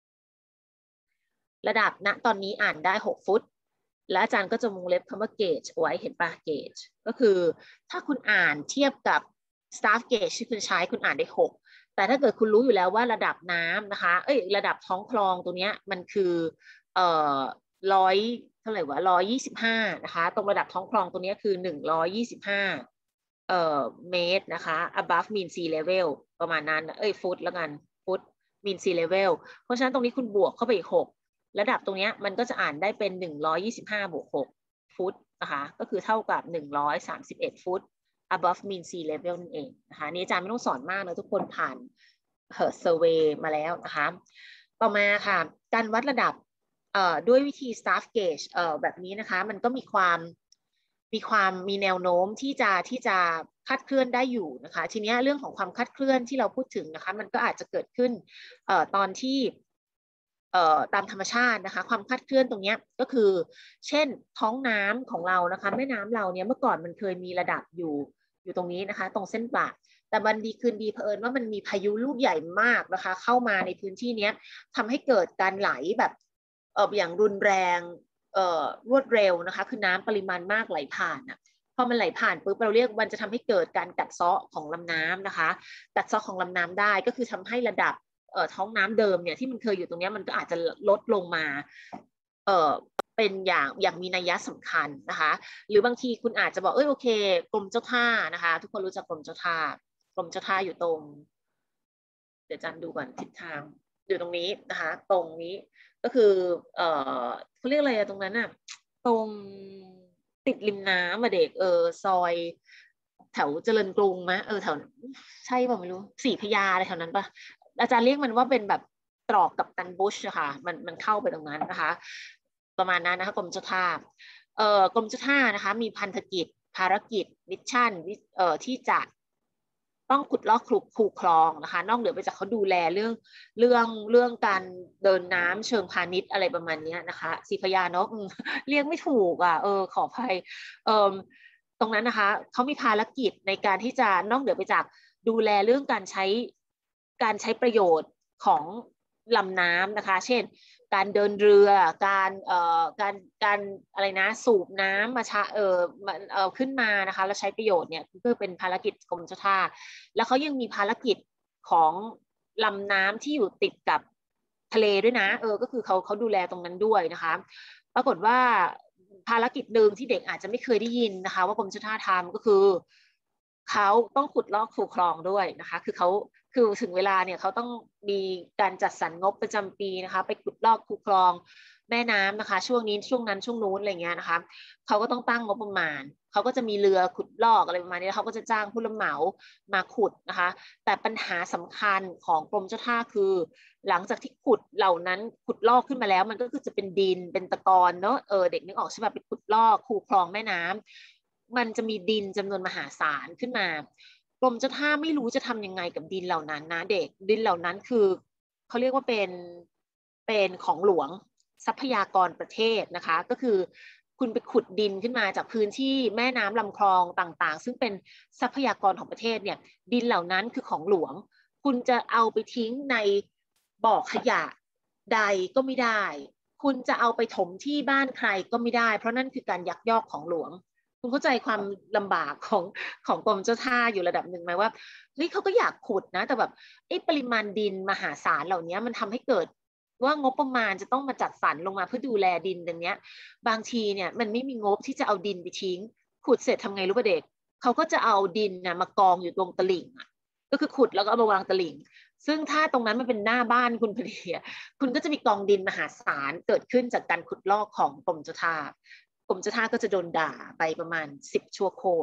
ระดับณตอนนี้อ่านได้หกฟุตและอาจารย์ก็จะวงเล็บคำว่า gauge ไว้เห็นปะ gauge ก็คือถ้าคุณอ่านเทียบกับ staff gauge ที่คุณใช้คุณอ่านได้หกแต่ถ้าเกิดคุณรู้อยู่แล้วว่าระดับน้ำนะคะเอ้ยระดับท้องคลองตัวเนี้ยมันคือเอ่อร้อยเท่าไหร่วะร้อยยี่สิบห้านะคะตรงระดับท้องคลองตัวนี้คือหนึ่งร้อยยี่สิบห้าเอ่อเมตรนะคะ above mean sea level ประมาณนั้นเอ้ยฟุตแล้วกันฟุต mean sea level เพราะฉะนั้นตรงนี้คุณบวกเข้าไปอีกหกระดับตรงนี้มันก็จะอ่านได้เป็นหนึ่งร้อยยี่สิบห้าบวกหกฟุตนะคะก็คือเท่ากับหนึ่งร้อยสามสิบเอ็ดฟุต above mean sea level นั่นเองนะคะนี่อาจารย์ไม่ต้องสอนมากนะทุกคนผ่านเฮิร์ตเซอร์เวย์มาแล้วนะคะต่อมาค่ะการวัดระดับเอ่อด้วยวิธี staff gauge เอ่อแบบนี้นะคะมันก็มีความมีความมีแนวโน้มที่จะที่จะคลาดเคลื่อนได้อยู่นะคะทีนี้เรื่องของความคลาดเคลื่อนที่เราพูดถึงนะคะมันก็อาจจะเกิดขึ้นเอ่อตอนที่เอ่อตามธรรมชาตินะคะความคลาดเคลื่อนตรงนี้ก็คือเช่นท้องน้ำของเรานะคะแม่น้ำเราเนี่ยเมื่อก่อนมันเคยมีระดับอยู่อยู่ตรงนี้นะคะตรงเส้นปากแต่วันดีคืนดีเผอิญว่ามันมีพายุลูกใหญ่มากนะคะเข้ามาในพื้นที่นี้ทำให้เกิดการไหลแบบเอออย่างรุนแรงเอ่อรวดเร็วนะคะคือน้ำปริมาณมากไหลผ่านอ่ะพอมันไหลผ่านปุ๊บเราเรียกมันจะทำให้เกิดการกัดเซาะของลำน้ำนะคะกัดเซาะของลำน้ำได้ก็คือทำให้ระดับเอ่อท้องน้ำเดิมเนี่ยที่มันเคยอยู่ตรงนี้มันก็อาจจะลดลงมาเอ่อเป็นอย่างอย่างมีนัยสำคัญนะคะหรือบางทีคุณอาจจะบอกเอ้ยโอเคกรมเจ้าท่านะคะทุกคนรู้จักกรมเจ้าท่ากรมเจ้าท่าอยู่ตรงเดี๋ยวจันดูก่อนทิศทางอยู่ตรงนี้นะคะตรงนี้ก็คือเอ่อเขาเรียกอะไรอะตรงนั้นอะตรงติดริมน้ำอะเด็กเออซอยแถวเจริญกรุงไหมเออแถวใช่ป่ะไม่รู้สี่พญาอะไรแถวนั้นป่ะอาจารย์เรียกมันว่าเป็นแบบตรอกกับตันบุชอะค่ะมันมันเข้าไปตรงนั้นนะคะประมาณนั้นนะคะกรมเจ้าท่าเอ่อกรมเจ้าท่านะคะมีพันธกิจภารกิจมิชชั่นเอ่อที่จะต้องขุดลอกคลุกคูคลองนะคะนอกเหนือไปจากเขาดูแลเรื่องเรื่องเรื่องการเดินน้ำเชิงพาณิชย์อะไรประมาณนี้นะคะสีพญาเนาะเรียกไม่ถูกอ่ะเออขออภัยเอ่อตรงนั้นนะคะเขามีภารกิจในการที่จะนอกเหนือไปจากดูแลเรื่องการใช้การใช้ประโยชน์ของลำน้ำนะคะเช่นการเดินเรือการเอ่อการการอะไรนะสูบน้ำมาชะเออเออขึ้นมานะคะแล้วใช้ประโยชน์เนี่ยก็เป็นภารกิจกรมเจ้าท่าแล้วเขายังมีภารกิจของลำน้ำที่อยู่ติดกับทะเลด้วยนะเออก็คือเขาเขาดูแลตรงนั้นด้วยนะคะปรากฏว่าภารกิจหนึ่งที่เด็กอาจจะไม่เคยได้ยินนะคะว่ากรมเจ้าท่าทำก็คือเขาต้องขุดลอกคูคลองด้วยนะคะคือเขาคือถึงเวลาเนี่ยเขาต้องมีการจัดสรรงบประจำปีนะคะไปขุดลอกคูคลองแม่น้ำนะคะช่วงนี้ช่วงนั้นช่วงนู้นอะไรเงี้ยนะคะเขาก็ต้องตั้งงบประมาณเขาก็จะมีเรือขุดลอกอะไรประมาณนี้เขาก็จะจ้างผู้รับเหมามาขุดนะคะแต่ปัญหาสำคัญของกรมเจ้าท่าคือหลังจากที่ขุดเหล่านั้นขุดลอกขึ้นมาแล้วมันก็คือจะเป็นดินเป็นตะกอนเนาะเออเด็กนึกออกใช่ไหมไปขุดลอกคูคลองแม่น้ำมันจะมีดินจำนวนมหาศาลขึ้นมากรมเจ้าท่าไม่รู้จะทำยังไงกับดินเหล่านั้นนะเด็กดินเหล่านั้นคือเขาเรียกว่าเป็นเป็นของหลวงทรัพยากรประเทศนะคะก็คือคุณไปขุดดินขึ้นมาจากพื้นที่แม่น้ำลำคลองต่างๆซึ่งเป็นทรัพยากรของประเทศเนี่ยดินเหล่านั้นคือของหลวงคุณจะเอาไปทิ้งในบ่อขยะใดก็ไม่ได้คุณจะเอาไปถมที่บ้านใครก็ไม่ได้เพราะนั่นคือการยักยอกของหลวงคุณเข้าใจความลำบากของของกรมเจ้าท่าอยู่ระดับหนึ่งไหมว่าเฮ้ยเขาก็อยากขุดนะแต่แบบไอ้ปริมาณดินมหาศาลเหล่านี้มันทำให้เกิดว่างบประมาณจะต้องมาจัดสรรลงมาเพื่อดูแลดินตรงนี้บางทีเนี่ยมันไม่มีงบที่จะเอาดินไปทิ้งขุดเสร็จทำไงรู้ป่ะเด็กเขาก็จะเอาดินนะมากองอยู่ตรงตลิ่งอ่ะก็คือขุดแล้วก็เอามาวางตลิ่งซึ่งถ้าตรงนั้นมันเป็นหน้าบ้านคุณพอดีคุณก็จะมีกองดินมหาศาลเกิดขึ้นจากการขุดลอกของกรมเจ้าท่ากรมเจ้าท่าก็จะโดนด่าไปประมาณสิบชั่วโคตรโอเค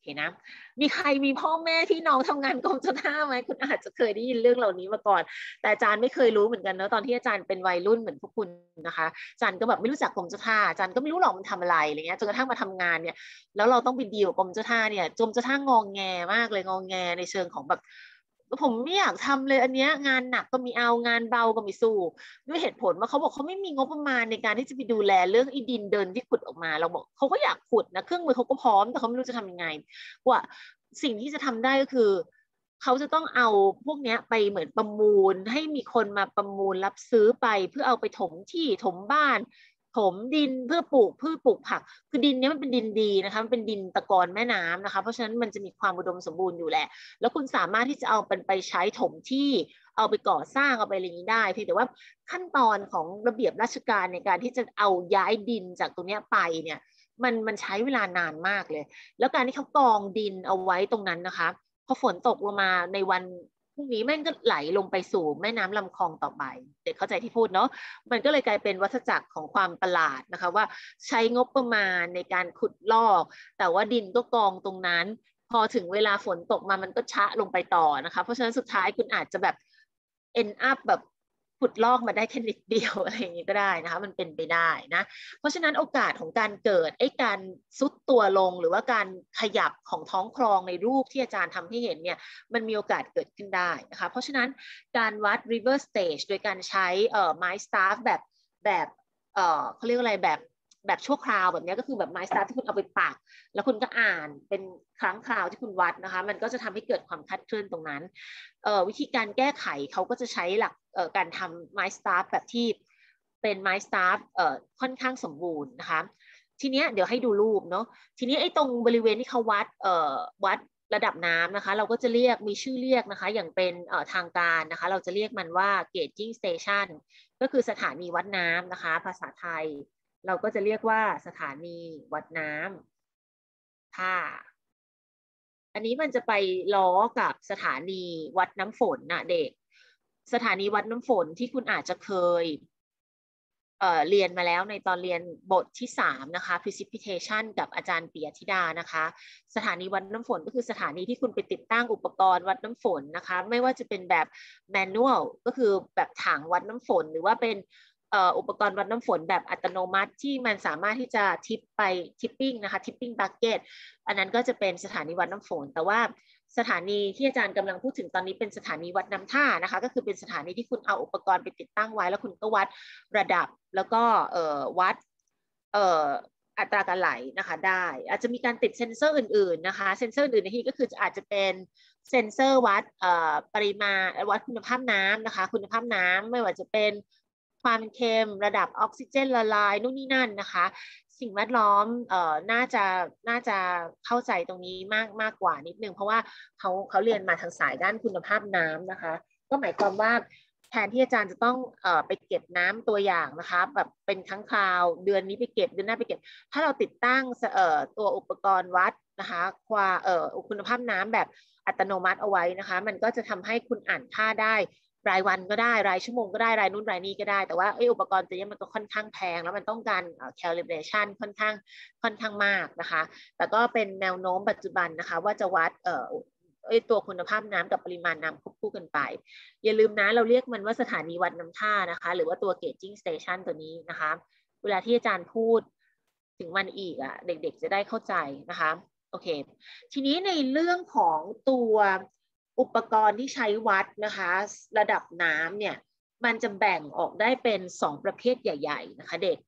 นะมีใครมีพ่อแม่พี่น้องทำงานกรมเจ้าท่าไหมคุณอาจจะเคยได้ยินเรื่องเหล่านี้มาก่อนแต่อาจารย์ไม่เคยรู้เหมือนกันนะตอนที่อาจารย์เป็นวัยรุ่นเหมือนพวกคุณนะคะอาจารย์ก็แบบไม่รู้จักกรมเจ้าท่าอาจารย์ก็ไม่รู้หรอกมันทำอะไรอะไรเงี้ยจนกระทั่งมาทำงานเนี่ยแล้วเราต้องไปดีลกับกรมเจ้าท่าเนี่ยกรมเจ้าท่างองแงมากเลยงองแงในเชิงของแบบผมไม่อยากทำเลยอันเนี้ยงานหนักก็มีเอางานเบาก็มีสู้ด้วยเหตุผลว่าเขาบอกเขาไม่มีงบประมาณในการที่จะไปดูแลเรื่องอีดินเดินที่ขุดออกมาเราบอกเขาก็อยากขุดนะเครื่องมือเขาก็พร้อมแต่เขาไม่รู้จะทำยังไงว่าสิ่งที่จะทำได้ก็คือเขาจะต้องเอาพวกนี้ไปเหมือนประมูลให้มีคนมาประมูลรับซื้อไปเพื่อเอาไปถมที่ถมบ้านถมดินเพื่อปลูกพืชปลูกผักคือดินนี้มันเป็นดินดีนะคะมันเป็นดินตะกอนแม่น้ำนะคะเพราะฉะนั้นมันจะมีความอุดมสมบูรณ์อยู่แหละแล้วคุณสามารถที่จะเอาเป็นไปใช้ถมที่เอาไปก่อสร้างเอาไปอะไรอย่างนี้ได้เพียงแต่ว่าขั้นตอนของระเบียบราชการในการที่จะเอาย้ายดินจากตรงนี้ไปเนี่ยมันมันใช้เวลานานมากเลยแล้วการที่เขากองดินเอาไว้ตรงนั้นนะคะพอฝนตกลงมาในวันพรุ่งนี้แม่งก็ไหลลงไปสู่แม่น้ำลำคลองต่อไปเด็กเข้าใจที่พูดเนาะมันก็เลยกลายเป็นวัฏจักรของความประหลาดนะคะว่าใช้งบประมาณในการขุดลอกแต่ว่าดินก็กองตรงนั้นพอถึงเวลาฝนตกมามันก็ชะลงไปต่อนะคะเพราะฉะนั้นสุดท้ายคุณอาจจะแบบ end up แบบขุดลอกมาได้แค่นิดเดียวอะไรอย่างนี้ก็ได้นะคะมันเป็นไปได้นะเพราะฉะนั้นโอกาสของการเกิดไอ้การซุดตัวลงหรือว่าการขยับของท้องคลองในรูปที่อาจารย์ทำให้เห็นเนี่ยมันมีโอกาสเกิดขึ้นได้นะคะเพราะฉะนั้นการวัด river stage โดยการใช้เอ่อไม้ staff แบบแบบเอ่อเขาเรียกอะไรแบบแบบชั่วคราวแบบนี้ก็คือแบบไม้ staff ที่คุณเอาไปปักแล้วคุณก็อ่านเป็นครั้งคราวที่คุณวัดนะคะมันก็จะทำให้เกิดความคลาดเคลื่อนตรงนั้นวิธีการแก้ไขเขาก็จะใช้หลักการทำไม้สตาร์ฟแบบที่เป็นไม้สตาร์ฟค่อนข้างสมบูรณ์นะคะทีนี้เดี๋ยวให้ดูรูปเนาะทีนี้ไอ้ตรงบริเวณที่เขาวัดวัดระดับน้ำนะคะเราก็จะเรียกมีชื่อเรียกนะคะอย่างเป็นทางการนะคะเราจะเรียกมันว่า gauging station ก็คือสถานีวัดน้ำนะคะภาษาไทยเราก็จะเรียกว่าสถานีวัดน้ำท่าอันนี้มันจะไปล้อกับสถานีวัดน้ำฝนนะเด็กสถานีวัดน้ำฝนที่คุณอาจจะเคย เอ่อเรียนมาแล้วในตอนเรียนบทที่สามนะคะ precipitation กับอาจารย์ปิยธิดานะคะสถานีวัดน้ำฝนก็คือสถานีที่คุณไปติดตั้งอุปกรณ์วัดน้ำฝนนะคะไม่ว่าจะเป็นแบบ manual ก็คือแบบถังวัดน้ำฝนหรือว่าเป็นอุปกรณ์วัดน้ำฝนแบบอัตโนมัติที่มันสามารถที่จะทิปไป tipping นะคะ tipping bucket อันนั้นก็จะเป็นสถานีวัดน้ำฝนแต่ว่าสถานีที่อาจารย์กำลังพูดถึงตอนนี้เป็นสถานีวัดน้ำท่านะคะก็คือเป็นสถานีที่คุณเอาอุปกรณ์ไปติดตั้งไว้แล้วคุณก็วัดระดับแล้วก็วัดอัตราการไหลนะคะได้อาจจะมีการติดเซ็นเซอร์อื่นๆนะคะเซ็นเซอร์อื่นในที่ก็คืออาจจะเป็นเซ็นเซอร์วัดปริมาณวัดคุณภาพน้ำนะคะคุณภาพน้ำไม่ว่าจะเป็นความเค็มระดับออกซิเจนละลายนู่นนี่นั่นนะคะสิ่งแวดล้อมเอ่อน่าจะน่าจะเข้าใจตรงนี้มากมากกว่านิดนึงเพราะว่าเขาเขาเรียนมาทางสายด้านคุณภาพน้ำนะคะก็หมายความว่าแทนที่อาจารย์จะต้องเอ่อไปเก็บน้ำตัวอย่างนะคะแบบเป็นครั้งคราวเดือนนี้ไปเก็บเดือนหน้าไปเก็บถ้าเราติดตั้งเอ่อตัวอุปกรณ์วัดนะคะความเอ่อคุณภาพน้ำแบบอัตโนมัติเอาไว้นะคะมันก็จะทำให้คุณอ่านค่าได้รายวันก็ได้รายชั่วโมงก็ได้รายนู่นรายนี้ก็ได้แต่ว่าอุปกรณ์ตัวนี้มันก็ค่อนข้างแพงแล้วมันต้องการ calibration ค่อนข้างค่อนข้างมากนะคะแต่ก็เป็นแนวโน้มปัจจุบันนะคะว่าจะวัดเอ่อตัวคุณภาพน้ำกับปริมาณน้ำควบคู่กันไปอย่าลืมนะเราเรียกมันว่าสถานีวัดน้ำท่านะคะหรือว่าตัว gauging station ตัวนี้นะคะเวลาที่อาจารย์พูดถึงมันอีกอ่ะเด็กๆจะได้เข้าใจนะคะโอเคทีนี้ในเรื่องของตัวอุปกรณ์ที่ใช้วัดนะคะระดับน้ำเนี่ยมันจะแบ่งออกได้เป็นสองประเภทใหญ่ๆนะคะเด็ก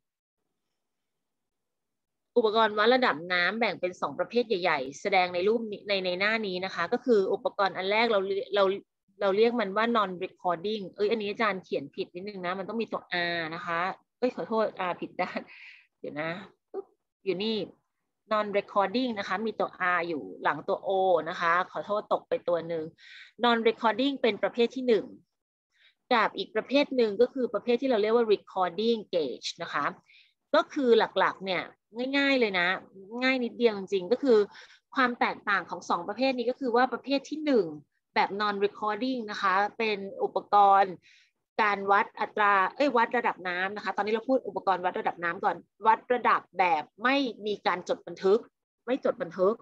อุปกรณ์วัดระดับน้ำแบ่งเป็นสองประเภทใหญ่ๆแสดงในรูปในในหน้านี้นะคะก็คืออุปกรณ์อันแรกเราเราเราเรียกมันว่า non recording เอ้ยอันนี้อาจารย์เขียนผิดนิดนึงนะมันต้องมีตัว R นะคะเอ้ยขอโทษ R ผิดด้านเดี๋ยวนะอยู่นี่ non recording นะคะมีตัว R อยู่หลังตัว O นะคะขอโทษตกไปตัวหนึ่ง non recording เป็นประเภทที่หนึ่งกับอีกประเภทหนึ่งก็คือประเภทที่เราเรียกว่า recording gauge นะคะก็คือหลักๆเนี่ยง่ายๆเลยนะง่ายนิดเดียวจริงๆก็คือความแตกต่างของสองประเภทนี้ก็คือว่าประเภทที่หนึ่งแบบ non recording นะคะเป็นอุปกรณ์การวัดอัตราเอ้ยวัดระดับน้ำนะคะตอนนี้เราพูดอุปกรณ์วัดระดับน้ำก่อนวัดระดับแบบไม่มีการจดบันทึกไม่จดบันทึก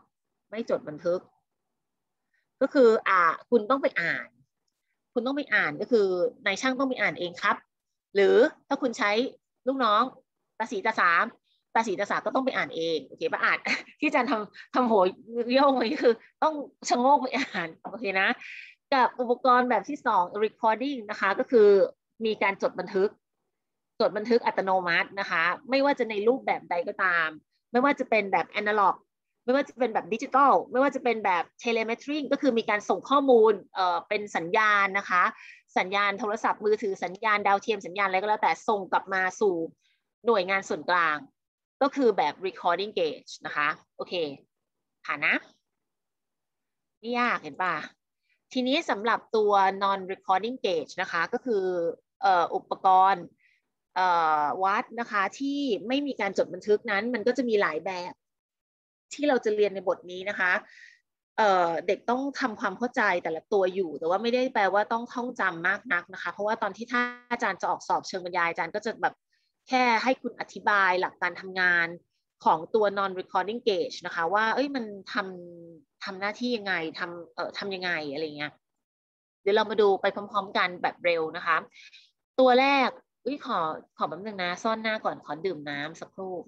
ไม่จดบันทึกก็คืออ่าคุณต้องไปอ่านคุณต้องไปอ่านก็คือนายช่างต้องไปอ่านเองครับหรือถ้าคุณใช้ลูกน้องตาสีตาสามตาสีตาสามก็ต้องไปอ่านเองโอเคป่ะอ่านที่อาจารย์ทำทำโหยโยงไว้คือต้องชะโงกไปอ่านโอเคนะกับอุปกรณ์แบบที่สอง recording นะคะก็คือมีการจดบันทึกจดบันทึกอัตโนมัตินะคะไม่ว่าจะในรูปแบบใดก็ตามไม่ว่าจะเป็นแบบ analog ไม่ว่าจะเป็นแบบดิจิตอลไม่ว่าจะเป็นแบบเทเลเมทรีก็คือมีการส่งข้อมูลเอ่อเป็นสัญญาณนะคะสัญญาณโทรศัพท์มือถือสัญญาณดาวเทียมสัญญาณอะไรก็แล้วแต่ส่งกลับมาสู่หน่วยงานส่วนกลางก็คือแบบ recording gauge นะคะโอเคผ่านนะไม่ยากเห็นป่ะทีนี้สำหรับตัว non recording gauge นะคะก็คือเอ่ออุปกรณ์เอ่อวัดนะคะที่ไม่มีการจดบันทึกนั้นมันก็จะมีหลายแบบที่เราจะเรียนในบทนี้นะคะเอ่อเด็กต้องทำความเข้าใจแต่ละตัวอยู่แต่ว่าไม่ได้แปลว่าต้องท่องจำมากนักนะคะเพราะว่าตอนที่ถ้าอาจารย์จะออกสอบเชิงบรรยายอาจารย์ก็จะแบบแค่ให้คุณอธิบายหลักการทำงานของตัว non recording gauge นะคะว่าเอ้ยมันทำทำหน้าที่ยังไงทำเอ่อทำยังไงอะไรเงี้ยเดี๋ยวเรามาดูไปพร้อมๆกันแบบเร็วนะคะตัวแรกอุ้ยขอขอแป๊บนึงนะซ่อนหน้าก่อนขอดื่มน้ำสักครู่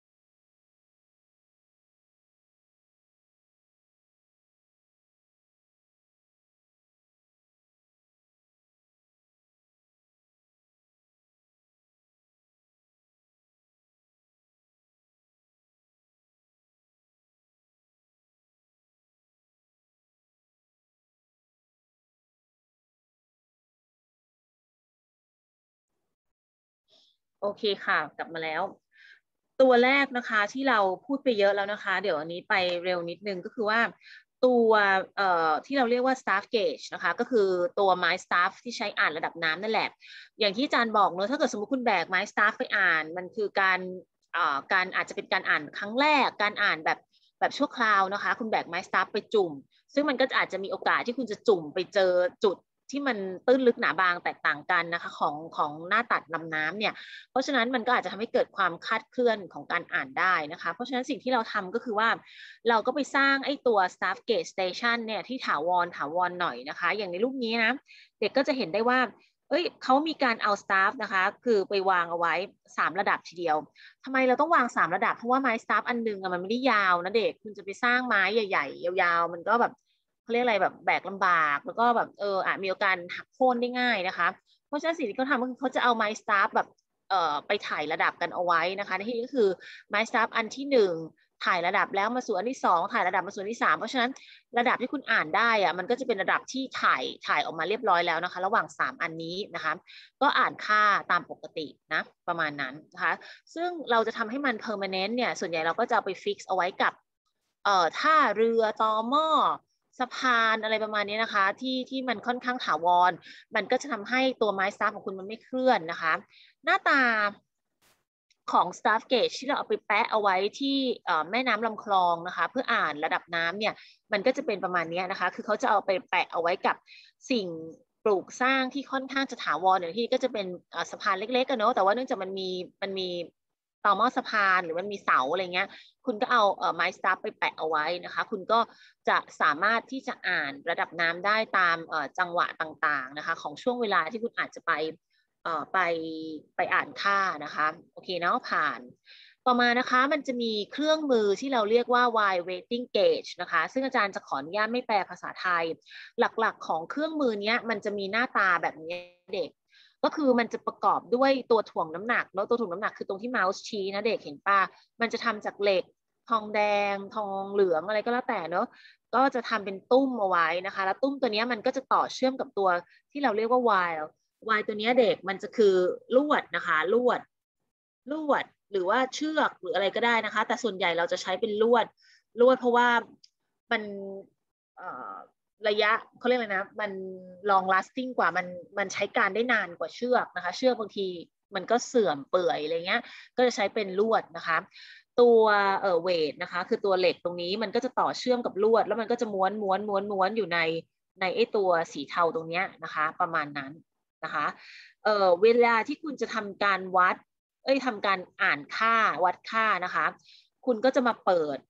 โอเคค่ะกลับมาแล้วตัวแรกนะคะที่เราพูดไปเยอะแล้วนะคะเดี๋ยวอันนี้ไปเร็วนิดนึงก็คือว่าตัวเอ่อที่เราเรียกว่า staff gauge นะคะก็คือตัวไม้ staff ที่ใช้อ่านระดับน้ำนั่นแหละอย่างที่อาจารย์บอกเนอะถ้าเกิดสมมติคุณแบกไม้ staff ไปอ่านมันคือการเอ่อการอาจจะเป็นการอ่านครั้งแรกการอ่านแบบแบบชั่วคราวนะคะคุณแบกไม้ staff ไปจุ่มซึ่งมันก็อาจจะมีโอกาสที่คุณจะจุ่มไปเจอจุดที่มันตื้นลึกหนาบางแตกต่างกันนะคะของของหน้าตัดลำน้ำเนี่ยเพราะฉะนั้นมันก็อาจจะทำให้เกิดความคลาดเคลื่อนของการอ่านได้นะคะเพราะฉะนั้นสิ่งที่เราทำก็คือว่าเราก็ไปสร้างไอ้ตัว staff gauge station เนี่ยที่ถาวรถาวรหน่อยนะคะอย่างในรูปนี้นะเด็กก็จะเห็นได้ว่าเอ้ยเขามีการเอา staff นะคะคือไปวางเอาไว้สามระดับทีเดียวทำไมเราต้องวางสามระดับเพราะว่าไม้ staff อันนึงอะมันไม่ได้ยาวนะเด็กคุณจะไปสร้างไม้ใหญ่ๆยาวๆมันก็แบบเขาเรียกอะไรแบบแบกลำบากแล้วก็แบบเอออาจมีโอกาสหักโค่นได้ง่ายนะคะเพราะฉะนั้นสิ่งที่เขาทำก็คือเขาจะเอาไม้ staff แบบเอ่อไปถ่ายระดับกันเอาไว้นะคะในที่นี้ก็คือไม้ staff อันที่หนึ่งถ่ายระดับแล้วมาสู่อันที่สองถ่ายระดับมาสู่อันที่สามเพราะฉะนั้นระดับที่คุณอ่านได้อะมันก็จะเป็นระดับที่ถ่ายถ่ายออกมาเรียบร้อยแล้วนะคะระหว่างสามอันนี้นะคะก็อ่านค่าตามปกตินะประมาณนั้นนะคะซึ่งเราจะทำให้มัน permanent เนี่ยส่วนใหญ่เราก็จะเอาไป fix เอาไว้กับเอ่อท่าเรือตอหม้อสะพานอะไรประมาณนี้นะคะที่ที่มันค่อนข้างถาวรมันก็จะทำให้ตัวไม้ staff ของคุณมันไม่เคลื่อนนะคะหน้าตาของ staff gauge ที่เราเอาไปแปะเอาไว้ที่แม่น้ำลำคลองนะคะเพื่ออ่านระดับน้ำเนี่ยมันก็จะเป็นประมาณนี้นะคะคือเขาจะเอาไปแปะเอาไว้กับสิ่งปลูกสร้างที่ค่อนข้างจะถาวรอย่างที่ก็จะเป็นสะพานเล็กๆกันเนาะแต่ว่าเนื่องจากมันมีมันมีต่อหม้อสะพานหรือมันมีเสาอะไรเงี้ยคุณก็เอาไม้ staff ไปแปะเอาไว้นะคะคุณก็จะสามารถที่จะอ่านระดับน้ำได้ตามจังหวะต่างๆนะคะของช่วงเวลาที่คุณอาจจะไปไปไปอ่านค่านะคะโอเคเนาะผ่านต่อมานะคะมันจะมีเครื่องมือที่เราเรียกว่า while waiting gauge นะคะซึ่งอาจารย์จะขออนุญาตไม่แปลภาษาไทยหลักๆของเครื่องมือนี้มันจะมีหน้าตาแบบนี้เด็กก็คือมันจะประกอบด้วยตัวถ่วงน้ำหนักแล้วตัวถ่วงน้ำหนักคือตรงที่เมาส์ชี้นะเด็กเห็นป่ะมันจะทำจากเหล็กทองแดงทองเหลืองอะไรก็แล้วแต่เนอะก็จะทำเป็นตุ้มเอาไว้นะคะแล้วตุ้มตัวนี้มันก็จะต่อเชื่อมกับตัวที่เราเรียกว่า whileวายตัวนี้เด็กมันจะคือลวดนะคะลวดลวดหรือว่าเชือกหรืออะไรก็ได้นะคะแต่ส่วนใหญ่เราจะใช้เป็นลวดลวดเพราะว่ามันระยะเขาเรียกอะไรนะมัน long lasting กว่ามันมันใช้การได้นานกว่าเชือกนะคะเชือกบางทีมันก็เสื่อมเปื่อยอะไรเงี้ยก็จะใช้เป็นลวดนะคะตัวเอ่อเวทนะคะคือตัวเหล็กตรงนี้มันก็จะต่อเชื่อมกับลวดแล้วมันก็จะม้วนม้วนม้วนม้วนอยู่ในในไอ้ตัวสีเทาตรงนี้นะคะประมาณนั้นนะคะเอ่อเวลาที่คุณจะทำการวัดเอ้ยทำการอ่านค่าวัดค่านะคะคุณก็จะมาเปิด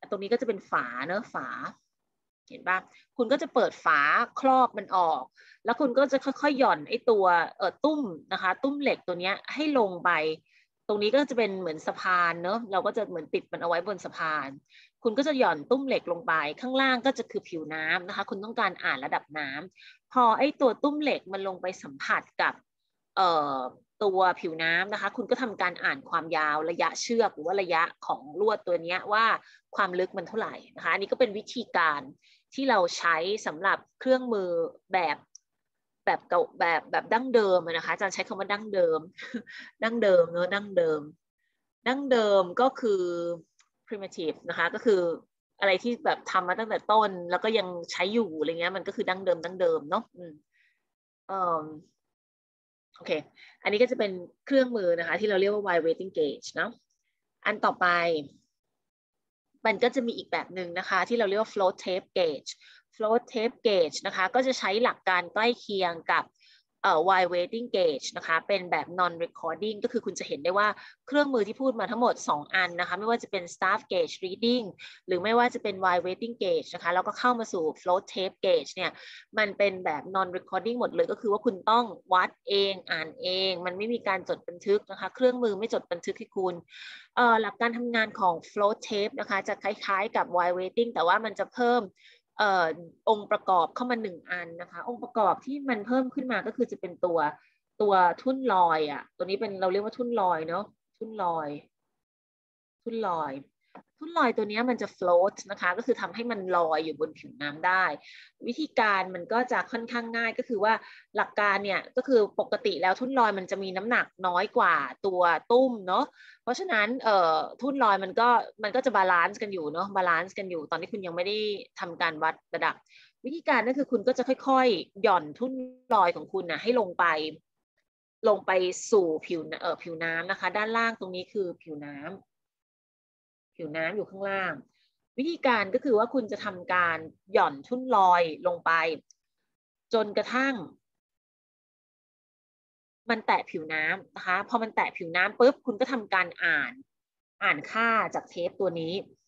ตรงนี้ก็จะเป็นฝาเนอะฝาเห็นปะคุณก็จะเปิดฝาครอบมันออกแล้วคุณก็จะค่อยๆหย่อนไอ้ตัวเอ่อตุ้มนะคะตุ้มเหล็กตัวนี้ให้ลงไปตรงนี้ก็จะเป็นเหมือนสะพานเนอะเราก็จะเหมือนติดมันเอาไว้บนสะพานคุณก็จะหย่อนตุ้มเหล็กลงไปข้างล่างก็จะคือผิวน้ำนะคะคุณต้องการอ่านระดับน้ำพอไอ้ตัวตุ้มเหล็กมันลงไปสัมผัสกับเอ่อตัวผิวน้ำนะคะคุณก็ทำการอ่านความยาวระยะเชือกหรือว่าระยะของลวดตัวนี้ว่าความลึกมันเท่าไหร่นะคะอันนี้ก็เป็นวิธีการที่เราใช้สำหรับเครื่องมือแบบแบบเก่าแบบแบบดั้งเดิมนะคะอาจารย์ใช้คำว่าดั้งเดิมดั้งเดิมเนอะดั้งเดิมดั้งเดิมก็คือ primitive นะคะก็คืออะไรที่แบบทำมาตั้งแต่ต้นแล้วก็ยังใช้อยู่อะไรเงี้ยมันก็คือดั้งเดิมดั้งเดิมเนาะอืมเอ่อโอเคอันนี้ก็จะเป็นเครื่องมือนะคะที่เราเรียกว่า vibrating gauge เนาะอันต่อไปมันก็จะมีอีกแบบหนึ่งนะคะที่เราเรียกว่า float tape gauge float tape gauge นะคะก็จะใช้หลักการใกล้เคียงกับเอ่อ vibrating gauge นะคะเป็นแบบ non recording ก็คือคุณจะเห็นได้ว่าเครื่องมือที่พูดมาทั้งหมดสองอันนะคะไม่ว่าจะเป็น staff gauge reading หรือไม่ว่าจะเป็น vibrating gauge นะคะแล้วก็เข้ามาสู่ float tape gauge เนี่ยมันเป็นแบบ non recording หมดเลยก็คือว่าคุณต้องวัดเองอ่านเองมันไม่มีการจดบันทึกนะคะเครื่องมือไม่จดบันทึกให้คุณเอ่อหลักการทำงานของ float tape นะคะจะคล้ายๆกับ vibrating แต่ว่ามันจะเพิ่มเอ่อองค์ประกอบเข้ามาหนึ่งอันนะคะองค์ประกอบที่มันเพิ่มขึ้นมาก็คือจะเป็นตัวตัวทุ่นลอยอ่ะตัวนี้เป็นเราเรียกว่าทุ่นลอยเนาะทุ่นลอยทุ่นลอยทุ่นลอยตัวนี้มันจะ float นะคะก็คือทำให้มันลอยอยู่บนผิวน้ำได้วิธีการมันก็จะค่อนข้างง่ายก็คือว่าหลักการเนี่ยก็คือปกติแล้วทุ่นลอยมันจะมีน้ำหนักน้อยกว่าตัวตุ้มเนาะเพราะฉะนั้นเอ่อทุ่นลอยมันก็มันก็จะบาลานซ์กันอยู่เนาะบาลานซ์กันอยู่ตอนที่คุณยังไม่ได้ทำการวัดระดับวิธีการก็คือคุณก็จะค่อยๆหย่อนทุ่นลอยของคุณนะให้ลงไปลงไปสู่ผิวเอ่อผิวน้ำนะคะด้านล่างตรงนี้คือผิวน้ำผิวน้ำอยู่ข้างล่างวิธีการก็คือว่าคุณจะทำการหย่อนทุ่นลอยลงไปจนกระทั่งมันแตะผิวน้ำนะคะพอมันแตะผิวน้ำปุ๊บคุณก็ทำการอ่านอ่านค่าจากเทปตัวนี้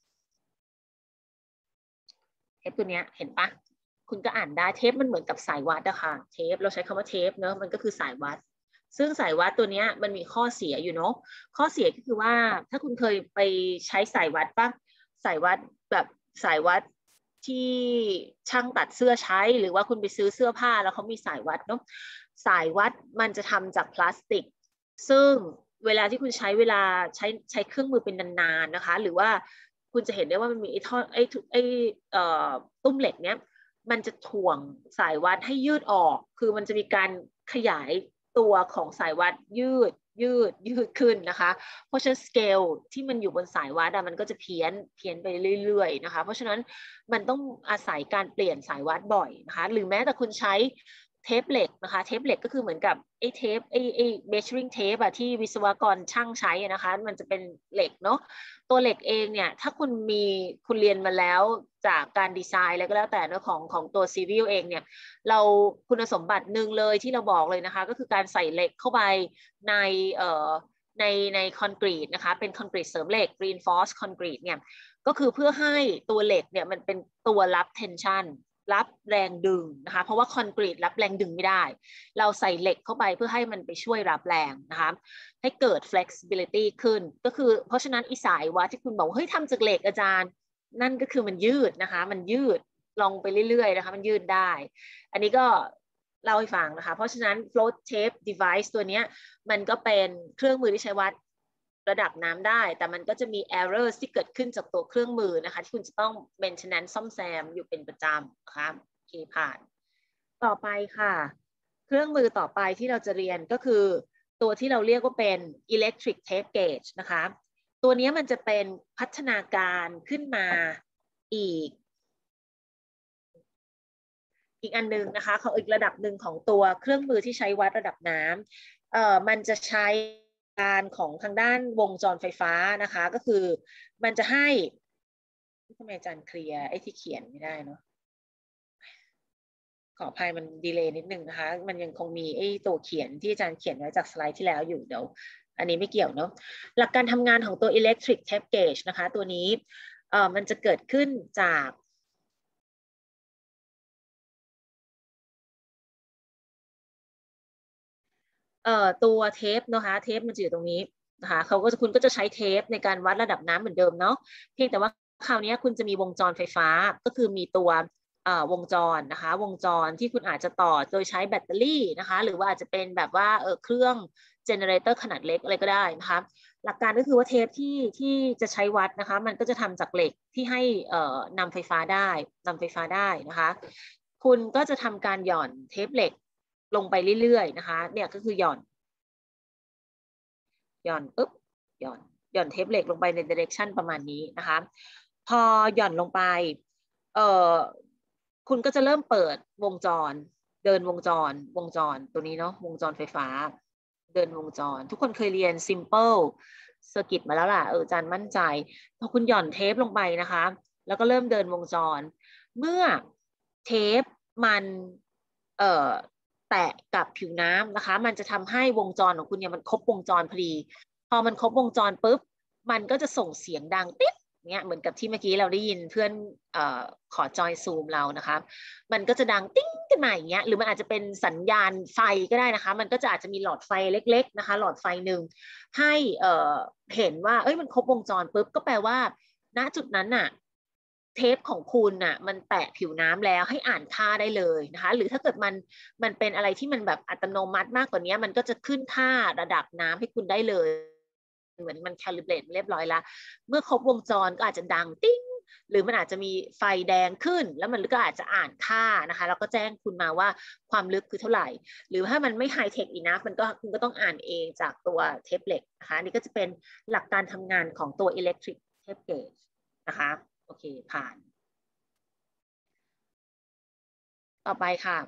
เทปตัวนี้เห็นปะคุณก็อ่านได้เทปมันเหมือนกับสายวัดอะค่ะเทปเราใช้คำว่าเทปเนอะมันก็คือสายวัดซึ่งสายวัดตัวนี้มันมีข้อเสียอยู่เนาะข้อเสียก็คือว่าถ้าคุณเคยไปใช้สายวัดปะสายวัดแบบสายวัดที่ช่างตัดเสื้อใช้หรือว่าคุณไปซื้อเสื้อผ้าแล้วเขามีสายวัดเนาะสายวัดมันจะทำจากพลาสติกซึ่งเวลาที่คุณใช้เวลาใช้ใช้เครื่องมือเป็นนานๆนะคะหรือว่าคุณจะเห็นได้ว่ามันมีไอ้ท่อไอ้ไอ้เอ่อตุ้มเหล็กเนี้ยมันจะถ่วงสายวัดให้ยืดออกคือมันจะมีการขยายตัวของสายวัดยืดยืดยืดขึ้นนะคะเพราะฉะนั้นสเกลที่มันอยู่บนสายวัดมันก็จะเพี้ยนเพี้ยนไปเรื่อยๆนะคะเพราะฉะนั้นมันต้องอาศัยการเปลี่ยนสายวัดบ่อยนะคะหรือแม้แต่คุณใช้เทปเหล็กนะคะเทปเหล็กก็คือเหมือนกับไอ้เทปไอ้ไอ้ measuring tape อะที่วิศวกรช่างใช้นะคะมันจะเป็นเหล็กเนาะตัวเหล็กเองเนี่ยถ้าคุณมีคุณเรียนมาแล้วจากการดีไซน์แล้วก็แล้วแต่เรื่องของของตัวซีวิลเองเนี่ยเราคุณสมบัติหนึ่งเลยที่เราบอกเลยนะคะก็คือการใส่เหล็กเข้าไปในเอ่อในในคอนกรีตนะคะเป็นคอนกรีตเสริมเหล็ก reinforced concrete เนี่ยก็คือเพื่อให้ตัวเหล็กเนี่ยมันเป็นตัวรับ tension รับแรงดึงนะคะเพราะว่าคอนกรีตรับแรงดึงไม่ได้เราใส่เหล็กเข้าไปเพื่อให้มันไปช่วยรับแรงนะคะให้เกิด flexibility ขึ้นก็คือเพราะฉะนั้นอีสายวัดที่คุณบอกเฮ้ยทำจากเหล็กอาจารย์นั่นก็คือมันยืดนะคะมันยืดลองไปเรื่อยๆนะคะมันยืดได้อันนี้ก็เล่าให้ฟังนะคะเพราะฉะนั้น float tape device ตัวนี้มันก็เป็นเครื่องมือที่ใช้วัดระดับน้ำได้แต่มันก็จะมี error ที่เกิดขึ้นจากตัวเครื่องมือนะคะที่คุณจะต้อง maintenance ซ่อมแซมอยู่เป็นประจำนะคะโอเคผ่านต่อไปค่ะเครื่องมือต่อไปที่เราจะเรียนก็คือตัวที่เราเรียกว่าเป็น electric tape gauge นะคะตัวนี้มันจะเป็นพัฒนาการขึ้นมาอีกอีกอันนึงนะคะเขาอีกระดับหนึ่งของตัวเครื่องมือที่ใช้วัดระดับน้ำเอ่อมันจะใช้การของทางด้านวงจรไฟฟ้านะคะก็คือมันจะให้ทำไมอาจารย์เคลียร์ไอ้ที่เขียนไม่ได้เนาะขออภัยมันดีเลย์นิดนึงนะคะมันยังคงมีไอ้ตัวเขียนที่อาจารย์เขียนไว้จากสไลด์ที่แล้วอยู่เดี๋ยวอันนี้ไม่เกี่ยวเนาะหลักการทำงานของตัว electric tape gauge นะคะตัวนี้เอ่อมันจะเกิดขึ้นจากเอ่อตัวเทปนะคะเทปมันจะอยู่ตรงนี้นะคะเขาก็จะคุณก็จะใช้เทปในการวัดระดับน้ำเหมือนเดิมเนาะเพียงแต่ว่าคราวนี้คุณจะมีวงจรไฟฟ้าก็คือมีตัววงจรนะคะวงจรที่คุณอาจจะต่อโดยใช้แบตเตอรี่นะคะหรือว่าอาจจะเป็นแบบว่าเออเครื่องเจเนเรเตอร์ขนาดเล็กอะไรก็ได้นะคะหลักการก็คือว่าเทปที่ที่จะใช้วัดนะคะมันก็จะทำจากเหล็กที่ให้เอ่อนำไฟฟ้าได้นำไฟฟ้าได้นะคะคุณก็จะทำการหย่อนเทปเหล็กลงไปเรื่อยๆนะคะเนี่ยก็คือหย่อนหย่อนปุ๊บหย่อนหย่อนเทปเหล็กลงไปในเดเรคชันประมาณนี้นะคะพอหย่อนลงไปเอ่อคุณก็จะเริ่มเปิดวงจรเดินวงจรวงจรตัวนี้เนาะวงจรไฟฟ้าเดินวงจรทุกคนเคยเรียน simple circuit มาแล้วล่ะเอออาจารย์มั่นใจพอคุณหย่อนเทปลงไปนะคะแล้วก็เริ่มเดินวงจรเมื่อเทปมันเอ่อแตะกับผิวน้ำนะคะมันจะทำให้วงจรของคุณเนี่ยมันครบวงจรพอดีพอมันครบวงจรปุ๊บมันก็จะส่งเสียงดังติ๊ดเนี่ยเหมือนกับที่เมื่อกี้เราได้ยินเพื่อนเอ่อขอจอยซูมเรานะคะมันก็จะดังติ้งขึ้นมาอย่างเงี้ยหรือมันอาจจะเป็นสัญญาณไฟก็ได้นะคะมันก็จะอาจจะมีหลอดไฟเล็กๆนะคะหลอดไฟหนึ่งให้เอ่อเห็นว่าเอ้ยมันครบวงจรปุ๊บก็แปลว่าณจุดนั้นน่ะเทปของคุณน่ะมันแตะผิวน้ำแล้วให้อ่านค่าได้เลยนะคะหรือถ้าเกิดมันมันเป็นอะไรที่มันแบบอัตโนมัติมากกว่านี้มันก็จะขึ้นค่าระดับน้ำให้คุณได้เลยเหมือนมันแคลิเบรตเรียบร้อยแล้วเมื่อครบวงจรก็อาจจะดังติ้งหรือมันอาจจะมีไฟแดงขึ้นแล้วมันก็อาจจะอ่านค่านะคะแล้วก็แจ้งคุณมาว่าความลึกคือเท่าไหร่หรือถ้ามันไม่ไฮเทคอีนะมันก็คุณก็ต้องอ่านเองจากตัวเทปเหล็กนะคะนี่ก็จะเป็นหลักการทำงานของตัว electric tape gauge นะคะโอเคผ่านต่อไปค่ะ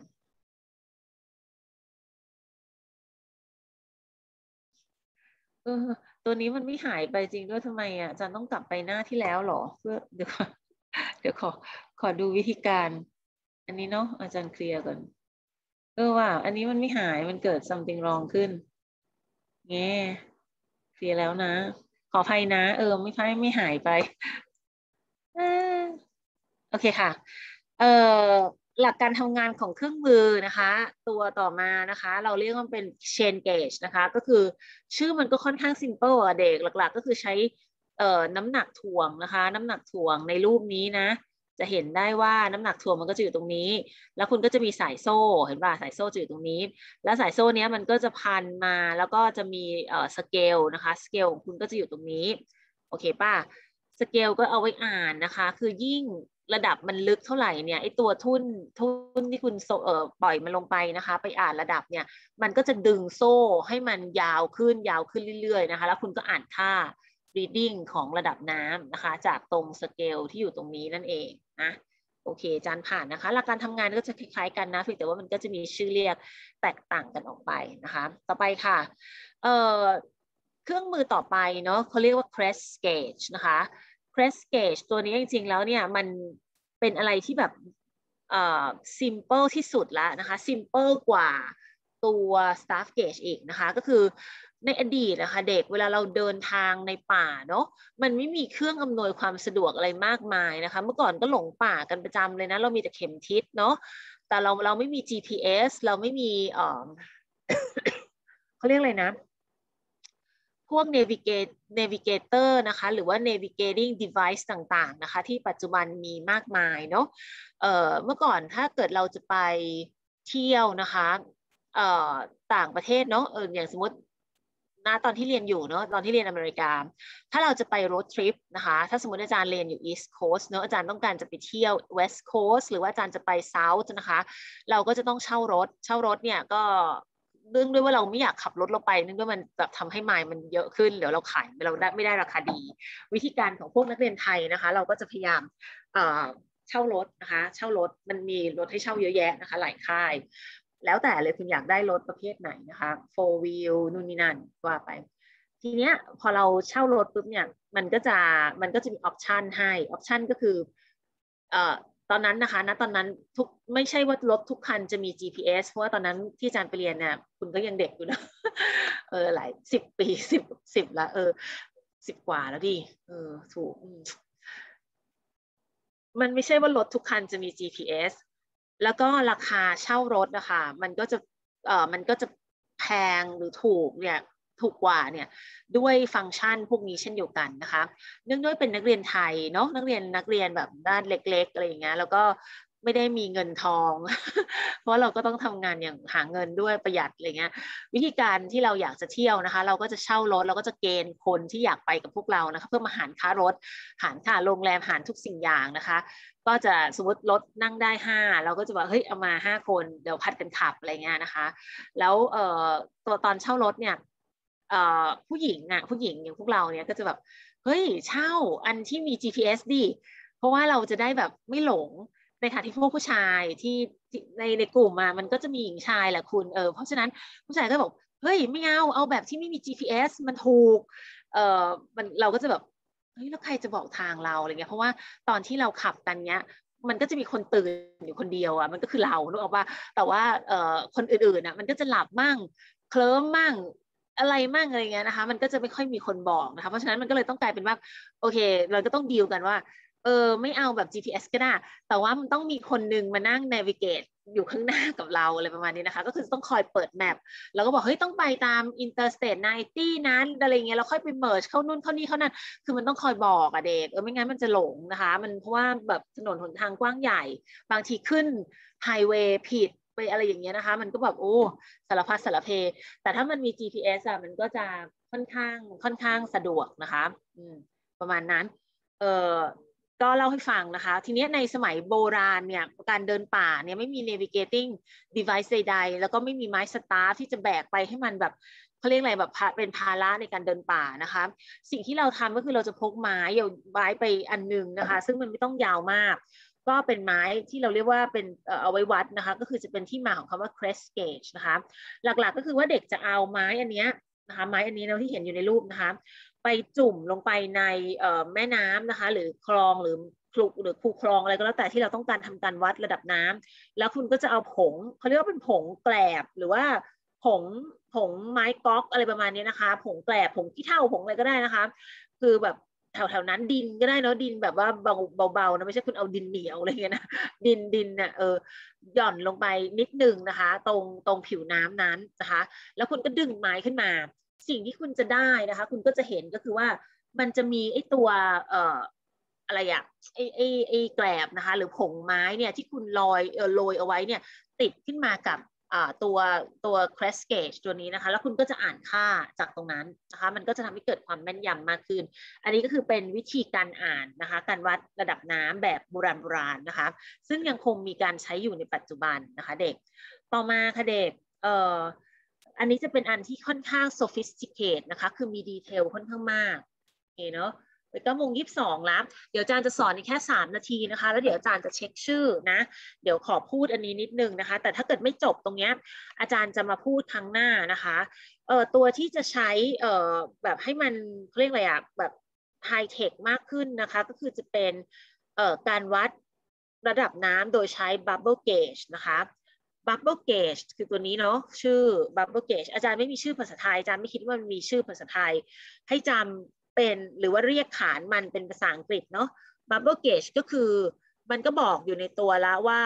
เออตัวนี้มันไม่หายไปจริงด้วยทำไมอ่ะอาจารย์ต้องกลับไปหน้าที่แล้วหรอเพื่อเดี๋ยวเดี๋ยวขอขอดูวิธีการอันนี้เนาะอาจารย์เคลียร์ก่อนเออว่าอันนี้มันไม่หายมันเกิด something wrong ขึ้นแง่เคลียร์แล้วนะขออภัยนะเออไม่ใช่ไม่หายไปเออโอเคค่ะเอ่อหลักการทำงานของเครื่องมือนะคะตัวต่อมานะคะเราเรียกว่าเป็น chain gauge นะคะก็คือชื่อมันก็ค่อนข้าง simple อ่ะเด็กหลักๆก็คือใช้เอ่อน้ำหนักถ่วงนะคะน้ำหนักถ่วงในรูปนี้นะจะเห็นได้ว่าน้ำหนักถ่วงมันก็จะอยู่ตรงนี้แล้วคุณก็จะมีสายโซ่เห็นป่ะสายโซ่จะอยู่ตรงนี้แล้วสายโซ่เนี้ยมันก็จะพันมาแล้วก็จะมีเอ่อสเกลนะคะสเกลของคุณก็จะอยู่ตรงนี้โอเคป่ะ สเกลก็เอาไว้อ่านนะคะคือยิ่งระดับมันลึกเท่าไหร่เนี่ยไอตัวทุ่นทุ่นที่คุณเอ่อปล่อยมันลงไปนะคะไปอ่านระดับเนี่ยมันก็จะดึงโซ่ให้มันยาวขึ้นยาวขึ้นเรื่อยๆนะคะแล้วคุณก็อ่านค่า reading ของระดับน้ำนะคะจากตรงสเกลที่อยู่ตรงนี้นั่นเองนะโอเคจานผ่านนะคะหลักการทำงานก็จะคล้ายๆกันนะเพียงแต่ว่ามันก็จะมีชื่อเรียกแตกต่างกันออกไปนะคะต่อไปค่ะเอ่อเครื่องมือต่อไปเนาะเขาเรียกว่า crest gauge นะคะ crest gauge ตัวนี้จริงๆแล้วเนี่ยมันเป็นอะไรที่แบบเอ่อ simple ที่สุดแล้วนะคะ simple กว่าตัว staff gauge อีกนะคะก็คือในอดีตนะคะเด็กเวลาเราเดินทางในป่าเนาะมันไม่มีเครื่องอำนวยความสะดวกอะไรมากมายนะคะเมื่อก่อนก็หลงป่ากันประจำเลยนะเรามีแต่เข็มทิศเนาะแต่เราเราไม่มี จี พี เอส เราไม่มีเอ่อเขาเรียกอะไรนะ พวก navigate navigator นะคะหรือว่า navigating device ต่างๆนะคะที่ปัจจุบันมีมากมายเนาะเอ่อเมื่อก่อนถ้าเกิดเราจะไปเที่ยวนะคะเอ่อต่างประเทศเนาะเอออย่างสมมติณตอนที่เรียนอยู่เนาะตอนที่เรียนอเมริกาถ้าเราจะไป road trip นะคะถ้าสมมติอาจารย์เรียนอยู่ east coast เนาะอาจารย์ต้องการจะไปเที่ยว west coast หรือว่าอาจารย์จะไป south นะคะเราก็จะต้องเช่ารถเช่ารถเนี่ยก็ เนื่องด้วยว่าเราไม่อยากขับรถเราไปเนื่องด้วยมันแบบทำให้ไมล์มันเยอะขึ้นเดี๋ยวเราขายเราได้ไม่ได้ราคาดีวิธีการของพวกนักเรียนไทยนะคะเราก็จะพยายามเช่ารถนะคะเช่ารถมันมีรถให้เช่าเยอะแยะนะคะหลายค่ายแล้วแต่เลยคุณอยากได้รถประเภทไหนนะคะ four wheel นู่นนี่นั่นว่าไปทีเนี้ยพอเราเช่ารถปุ๊บเนี่ยมันก็จะมันก็จะมีออปชันให้ออปชันก็คือเอ่อ ตอนนั้นนะคะณตอนนั้นทุกไม่ใช่ว่ารถทุกคันจะมี จี พี เอส เพราะว่าตอนนั้นที่อาจารย์ไปเรียนเนี่ยคุณก็ยังเด็กอยู่นะเออหลายสิบปีสิบสิบละเออสิบกว่าแล้วดิเออถูกมันไม่ใช่ว่ารถทุกคันจะมี จี พี เอส แล้วก็ราคาเช่ารถนะคะมันก็จะเอ่อมันก็จะแพงหรือถูกเนี่ยถูกกว่าเนี่ยด้วยฟังก์ชันพวกนี้เช่นเดียวกันนะคะเนื่องด้วยเป็นนักเรียนไทยเนาะนักเรียนนักเรียนแบบด้านเล็กๆอะไรอย่างเงี้ยแล้วก็ไม่ได้มีเงินทอง เพราะเราก็ต้องทำงานอย่างหาเงินด้วยประหยัดอะไรเงี้ยวิธีการที่เราอยากจะเที่ยวนะคะเราก็จะเช่ารถเราก็จะเกณฑ์คนที่อยากไปกับพวกเรานะคะเพื่อมาหารค่ารถหารค่าโรงแรมหารทุกสิ่งอย่างนะคะก็จะสมมติรถนั่งได้ห้าเราก็จะบอกเฮ้ยเอามาห้าคนเดี๋ยวพัดกันขับอะไรเงี้ยนะคะแล้วเอ่อตัวตอนเช่ารถเนี่ยเอ่อผู้หญิงอ่ะผู้หญิงอย่างพวกเราเนี่ยก็จะแบบเฮ้ยเช่าอันที่มี จี พี เอส ดิเพราะว่าเราจะได้แบบไม่หลงในขณะที่พวกผู้ชายที่ในในกลุ่มมามันก็จะมีหญิงชายแหละคุณเออเพราะฉะนั้นผู้ชายก็บอกเฮ้ยไม่เอาเอาแบบที่ไม่มี จี พี เอส มันถูกเออมันเราก็จะแบบเฮ้ยแล้วใครจะบอกทางเราอะไรเงี้ยเพราะว่าตอนที่เราขับกันเนี้ยมันก็จะมีคนตื่นอยู่คนเดียวอ่ะมันก็คือเรานึกออกป่ะแต่ว่าเอ่อคนอื่นๆอ่ะมันก็จะหลับมั่งเคลิ้มมั่งอะไรมั่งอะไรเงี้ยนะคะมันก็จะไม่ค่อยมีคนบอกนะคะเพราะฉะนั้นมันก็เลยต้องกลายเป็นว่าโอเคเราก็ต้องดีลกันว่าเออไม่เอาแบบ จี พี เอส ก็ได้แต่ว่ามันต้องมีคนนึงมานั่ง navigate อยู่ข้างหน้ากับเราอะไรประมาณนี้นะคะก็คือต้องคอยเปิดแมปแล้วก็บอกเฮ้ยต้องไปตาม Interstate ไนน์ตี้นั้นอะไรเงี้ยแล้วค่อยไป merge เข้านู่นเข้านี่เข้านั่นคือมันต้องคอยบอกอะเด็กเออไม่งั้นมันจะหลงนะคะมันเพราะว่าแบบถนนหนทางกว้างใหญ่บางทีขึ้นไฮเวย์ผิดไปอะไรอย่างเงี้ยนะคะมันก็แบบโอ้สารพัดสารเพแต่ถ้ามันมี จี พี เอส อะมันก็จะค่อนข้างค่อนข้างสะดวกนะคะอืมประมาณนั้นเออก็เล่าให้ฟังนะคะทีนี้ในสมัยโบราณเนี่ยการเดินป่าเนี่ยไม่มี navigating device ใดๆแล้วก็ไม่มีไม้สตาร์ทที่จะแบกไปให้มันแบบเขาเรียกอะไรแบบเป็นภาระในการเดินป่านะคะสิ่งที่เราทำก็คือเราจะพกไม้ยาวไม้ไปอันนึงนะคะซึ่งมันไม่ต้องยาวมากก็เป็นไม้ที่เราเรียกว่าเป็นเอาไว้วัดนะคะก็คือจะเป็นที่มาของคำว่า crest gauge นะคะหลักๆก็คือว่าเด็กจะเอาไม้อันนี้นะคะไม้อันนี้เราที่เห็นอยู่ในรูปนะคะไปจุ่มลงไปในแม่น้ำนะคะหรือคลองหรือคลุหรือคูคลองอะไรก็แล้วแต่ที่เราต้องการทำการวัดระดับน้ำแล้วคุณก็จะเอาผงเขาเรียกว่าเป็นผงแกลบหรือว่าผงผงไม้ก๊อกอะไรประมาณนี้นะคะผงแกลบผงขี้เถ้าผงอะไรก็ได้นะคะคือแบบแถวๆนั้นดินก็ได้เนาะดินแบบว่าเบาเบาๆนะไม่ใช่คุณเอาดินเหนียวอะไรเงี้ยนะดินดินเนี่ยเออหย่อนลงไปนิดนึงนะคะตรงตรงผิวน้ำนั้นนะคะแล้วคุณก็ดึงไม้ขึ้นมาสิ่งที่คุณจะได้นะคะคุณก็จะเห็นก็คือว่ามันจะมีไอ้ตัวเอ่ออะไรอะไอ้ไอ้ไอ้แกลบนะคะหรือผงไม้เนี่ยที่คุณลอยเออโรยเอาไว้เนี่ยติดขึ้นมากับตัวตัว crest gauge ตัวนี้นะคะแล้วคุณก็จะอ่านค่าจากตรงนั้นนะคะมันก็จะทำให้เกิดความแม่นยำมากขึ้นอันนี้ก็คือเป็นวิธีการอ่านนะคะการวัดระดับน้ำแบบโบราณโบราณนะคะซึ่งยังคงมีการใช้อยู่ในปัจจุบันนะคะเด็กต่อมาค่ะเด็กเอ่ออันนี้จะเป็นอันที่ค่อนข้าง sophisticate นะคะคือมีดีเทลค่อนข้างมากโอเคเนาะเก้าโมงยี่สิบสองแล้วเดี๋ยวอาจารย์จะสอนในแค่สามนาทีนะคะแล้วเดี๋ยวอาจารย์จะเช็คชื่อนะเดี๋ยวขอพูดอันนี้นิดนึงนะคะแต่ถ้าเกิดไม่จบตรงนี้อาจารย์จะมาพูดครั้งหน้านะคะเอ่อตัวที่จะใช้เอ่อแบบให้มันเรียกอะไรอะแบบไฮเทคมากขึ้นนะคะก็คือจะเป็นเอ่อการวัดระดับน้ำโดยใช้ bubble gauge นะคะ bubble gauge คือตัวนี้เนาะชื่อ bubble gauge อาจารย์ไม่มีชื่อภาษาไทยอาจารย์ไม่คิดว่ามันมีชื่อภาษาไทยให้จำเป็นหรือว่าเรียกขานมันเป็นภาษาอังกฤษเนาะ bubble gauge ก็คือมันก็บอกอยู่ในตัวแล้วว่า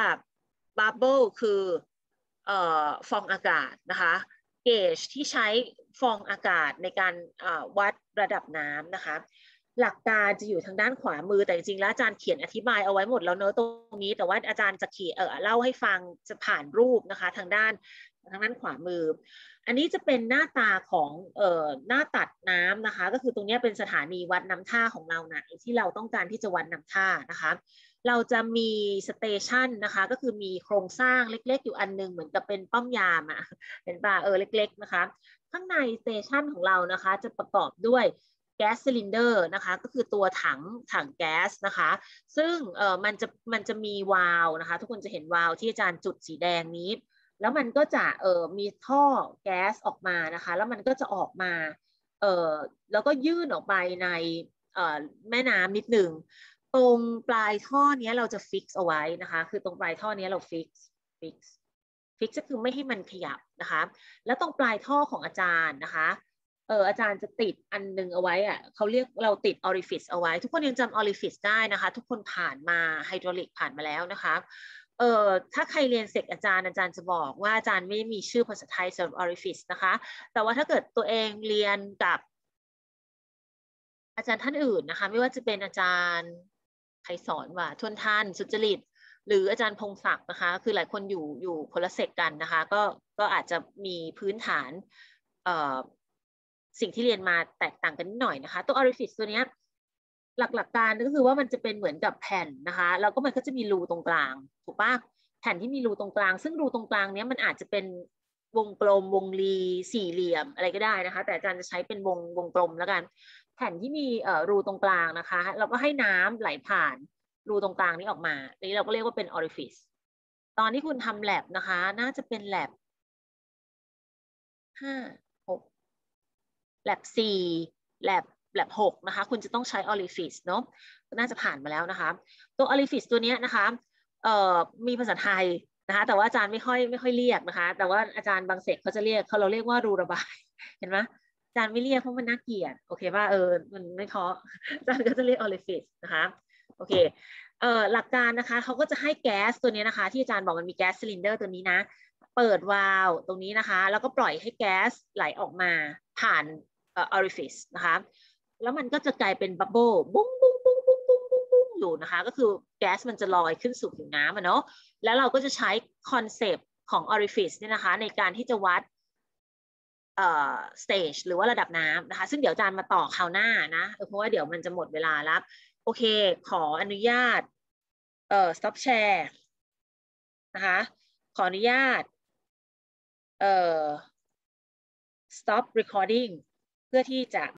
bubble คือเอ่อฟองอากาศนะคะ gauge ที่ใช้ฟองอากาศในการวัดระดับน้ำนะคะหลักการจะอยู่ทางด้านขวามือแต่จริงๆแล้วอาจารย์เขียนอธิบายเอาไว้หมดแล้วเนอะตรงนี้แต่ว่าอาจารย์จะเขียนเออเล่าให้ฟังจะผ่านรูปนะคะทางด้านทางด้านขวามืออันนี้จะเป็นหน้าตาของเอ่อหน้าตัดน้ำนะคะก็คือตรงนี้เป็นสถานีวัดน้ำท่าของเรานะที่เราต้องการที่จะวัดน้ำท่านะคะเราจะมีสเตชันนะคะก็คือมีโครงสร้างเล็กๆอยู่อันนึงเหมือนกับเป็นป้อมยามอ่ะเห็นป่ะเออเล็กๆนะคะข้างในสเตชันของเรานะคะจะประกอบด้วยแก๊สซิลินเดอร์นะคะก็คือตัวถังถังแก๊สนะคะซึ่งเออมันจะมันจะมีวาล์วนะคะทุกคนจะเห็นวาล์วที่อาจารย์จุดสีแดงนี้แล้วมันก็จะเออมีท่อแก๊สออกมานะคะแล้วมันก็จะออกมาเออแล้วก็ยื่นออกไปในเออแม่น้ำนิดหนึ่งตรงปลายท่อนี้เราจะฟิกซ์เอาไว้นะคะคือตรงปลายท่อนี้เราฟิกซ์ฟิกซ์ฟิกซ์ก็คือไม่ให้มันขยับนะคะแล้วตรงปลายท่อของอาจารย์นะคะเอออาจารย์จะติดอันนึงเอาไว้อะเขาเรียกเราติด orifice เอาไว้ทุกคนยังจำ orifice ได้นะคะทุกคนผ่านมาไฮดรอลิกผ่านมาแล้วนะคะเออถ้าใครเรียนเสกอาจารย์อาจารย์จะบอกว่าอาจารย์ไม่มีชื่อภาษาไทยสำหรับ orifice นะคะแต่ว่าถ้าเกิดตัวเองเรียนกับอาจารย์ท่านอื่นนะคะไม่ว่าจะเป็นอาจารย์ใครสอนว่าทวนท่านสุจริตหรืออาจารย์พงศักดิ์นะคะคือหลายคนอยู่อยู่คนละเซกกันนะคะก็ก็อาจจะมีพื้นฐานเอ่อสิ่งที่เรียนมาแตกต่างกันนิดหน่อยนะคะตัว orifice ตัวนี้หลักๆการก็คือว่ามันจะเป็นเหมือนกับแผ่นนะคะแล้วก็มันก็จะมีรูตรงกลางถูกปะแผ่นที่มีรูตรงกลางซึ่งรูตรงกลางเนี้ยมันอาจจะเป็นวงกลมวงรีสี่เหลี่ยมอะไรก็ได้นะคะแต่อาจารย์จะใช้เป็นวงวงกลมแล้วกันแผ่นที่มีเอ่อรูตรงกลางนะคะเราก็ให้น้ำไหลผ่านรูตรงกลางนี้ออกมานี้เราก็เรียกว่าเป็น orifice ตอนที่คุณทำ lab นะคะน่าจะเป็น lab ห้าหก lab สี่ lab lab หกนะคะคุณจะต้องใช้ orifice เนาะน่าจะผ่านมาแล้วนะคะตัว orifice ตัวนี้นะคะเอ่อมีภาษาไทยนะคะแต่ว่าอาจารย์ไม่ค่อยไม่ค่อยเรียกนะคะแต่ว่าอาจารย์บางเสกเขาจะเรียกเขาเราเรียกว่ารูระบายเห็นไหมอาจารย์ไม่เรียกเพราะมันน่าเกลียดโอเคป่ะเออมันไม่เพราะอาจารย์ก็จะเรียก orifice นะคะโอเคเอ่อหลักการนะคะเขาก็จะให้แก๊สตัวนี้นะคะที่อาจารย์บอกมันมีแก๊สซิลินเดอร์ตัวนี้นะเปิดวาล์วตรงนี้นะคะแล้วก็ปล่อยให้แก๊สไหลออกมาผ่านเอ่อ orifice นะคะแล้วมันก็จะกลายเป็นบับเบิ้ลบุ้งบุ้งบุ้งบุ้งบุ้งบุ้งบุ้งอยู่นะคะก็คือแก๊สมันจะลอยขึ้นสู่ผิวน้ำอะเนาะแล้วเราก็จะใช้คอนเซปต์ของ orifice เนี่ยนะคะในการที่จะวัดเอ่อ stage หรือว่าระดับน้ำนะคะซึ่งเดี๋ยวอาจารย์มาต่อคราวหน้านะเพราะว่าเดี๋ยวมันจะหมดเวลาแล้วโอเคขออนุญาตเอ่อ stop share นะคะขออนุญาตเอ่อ stop recording เพื่อที่จะ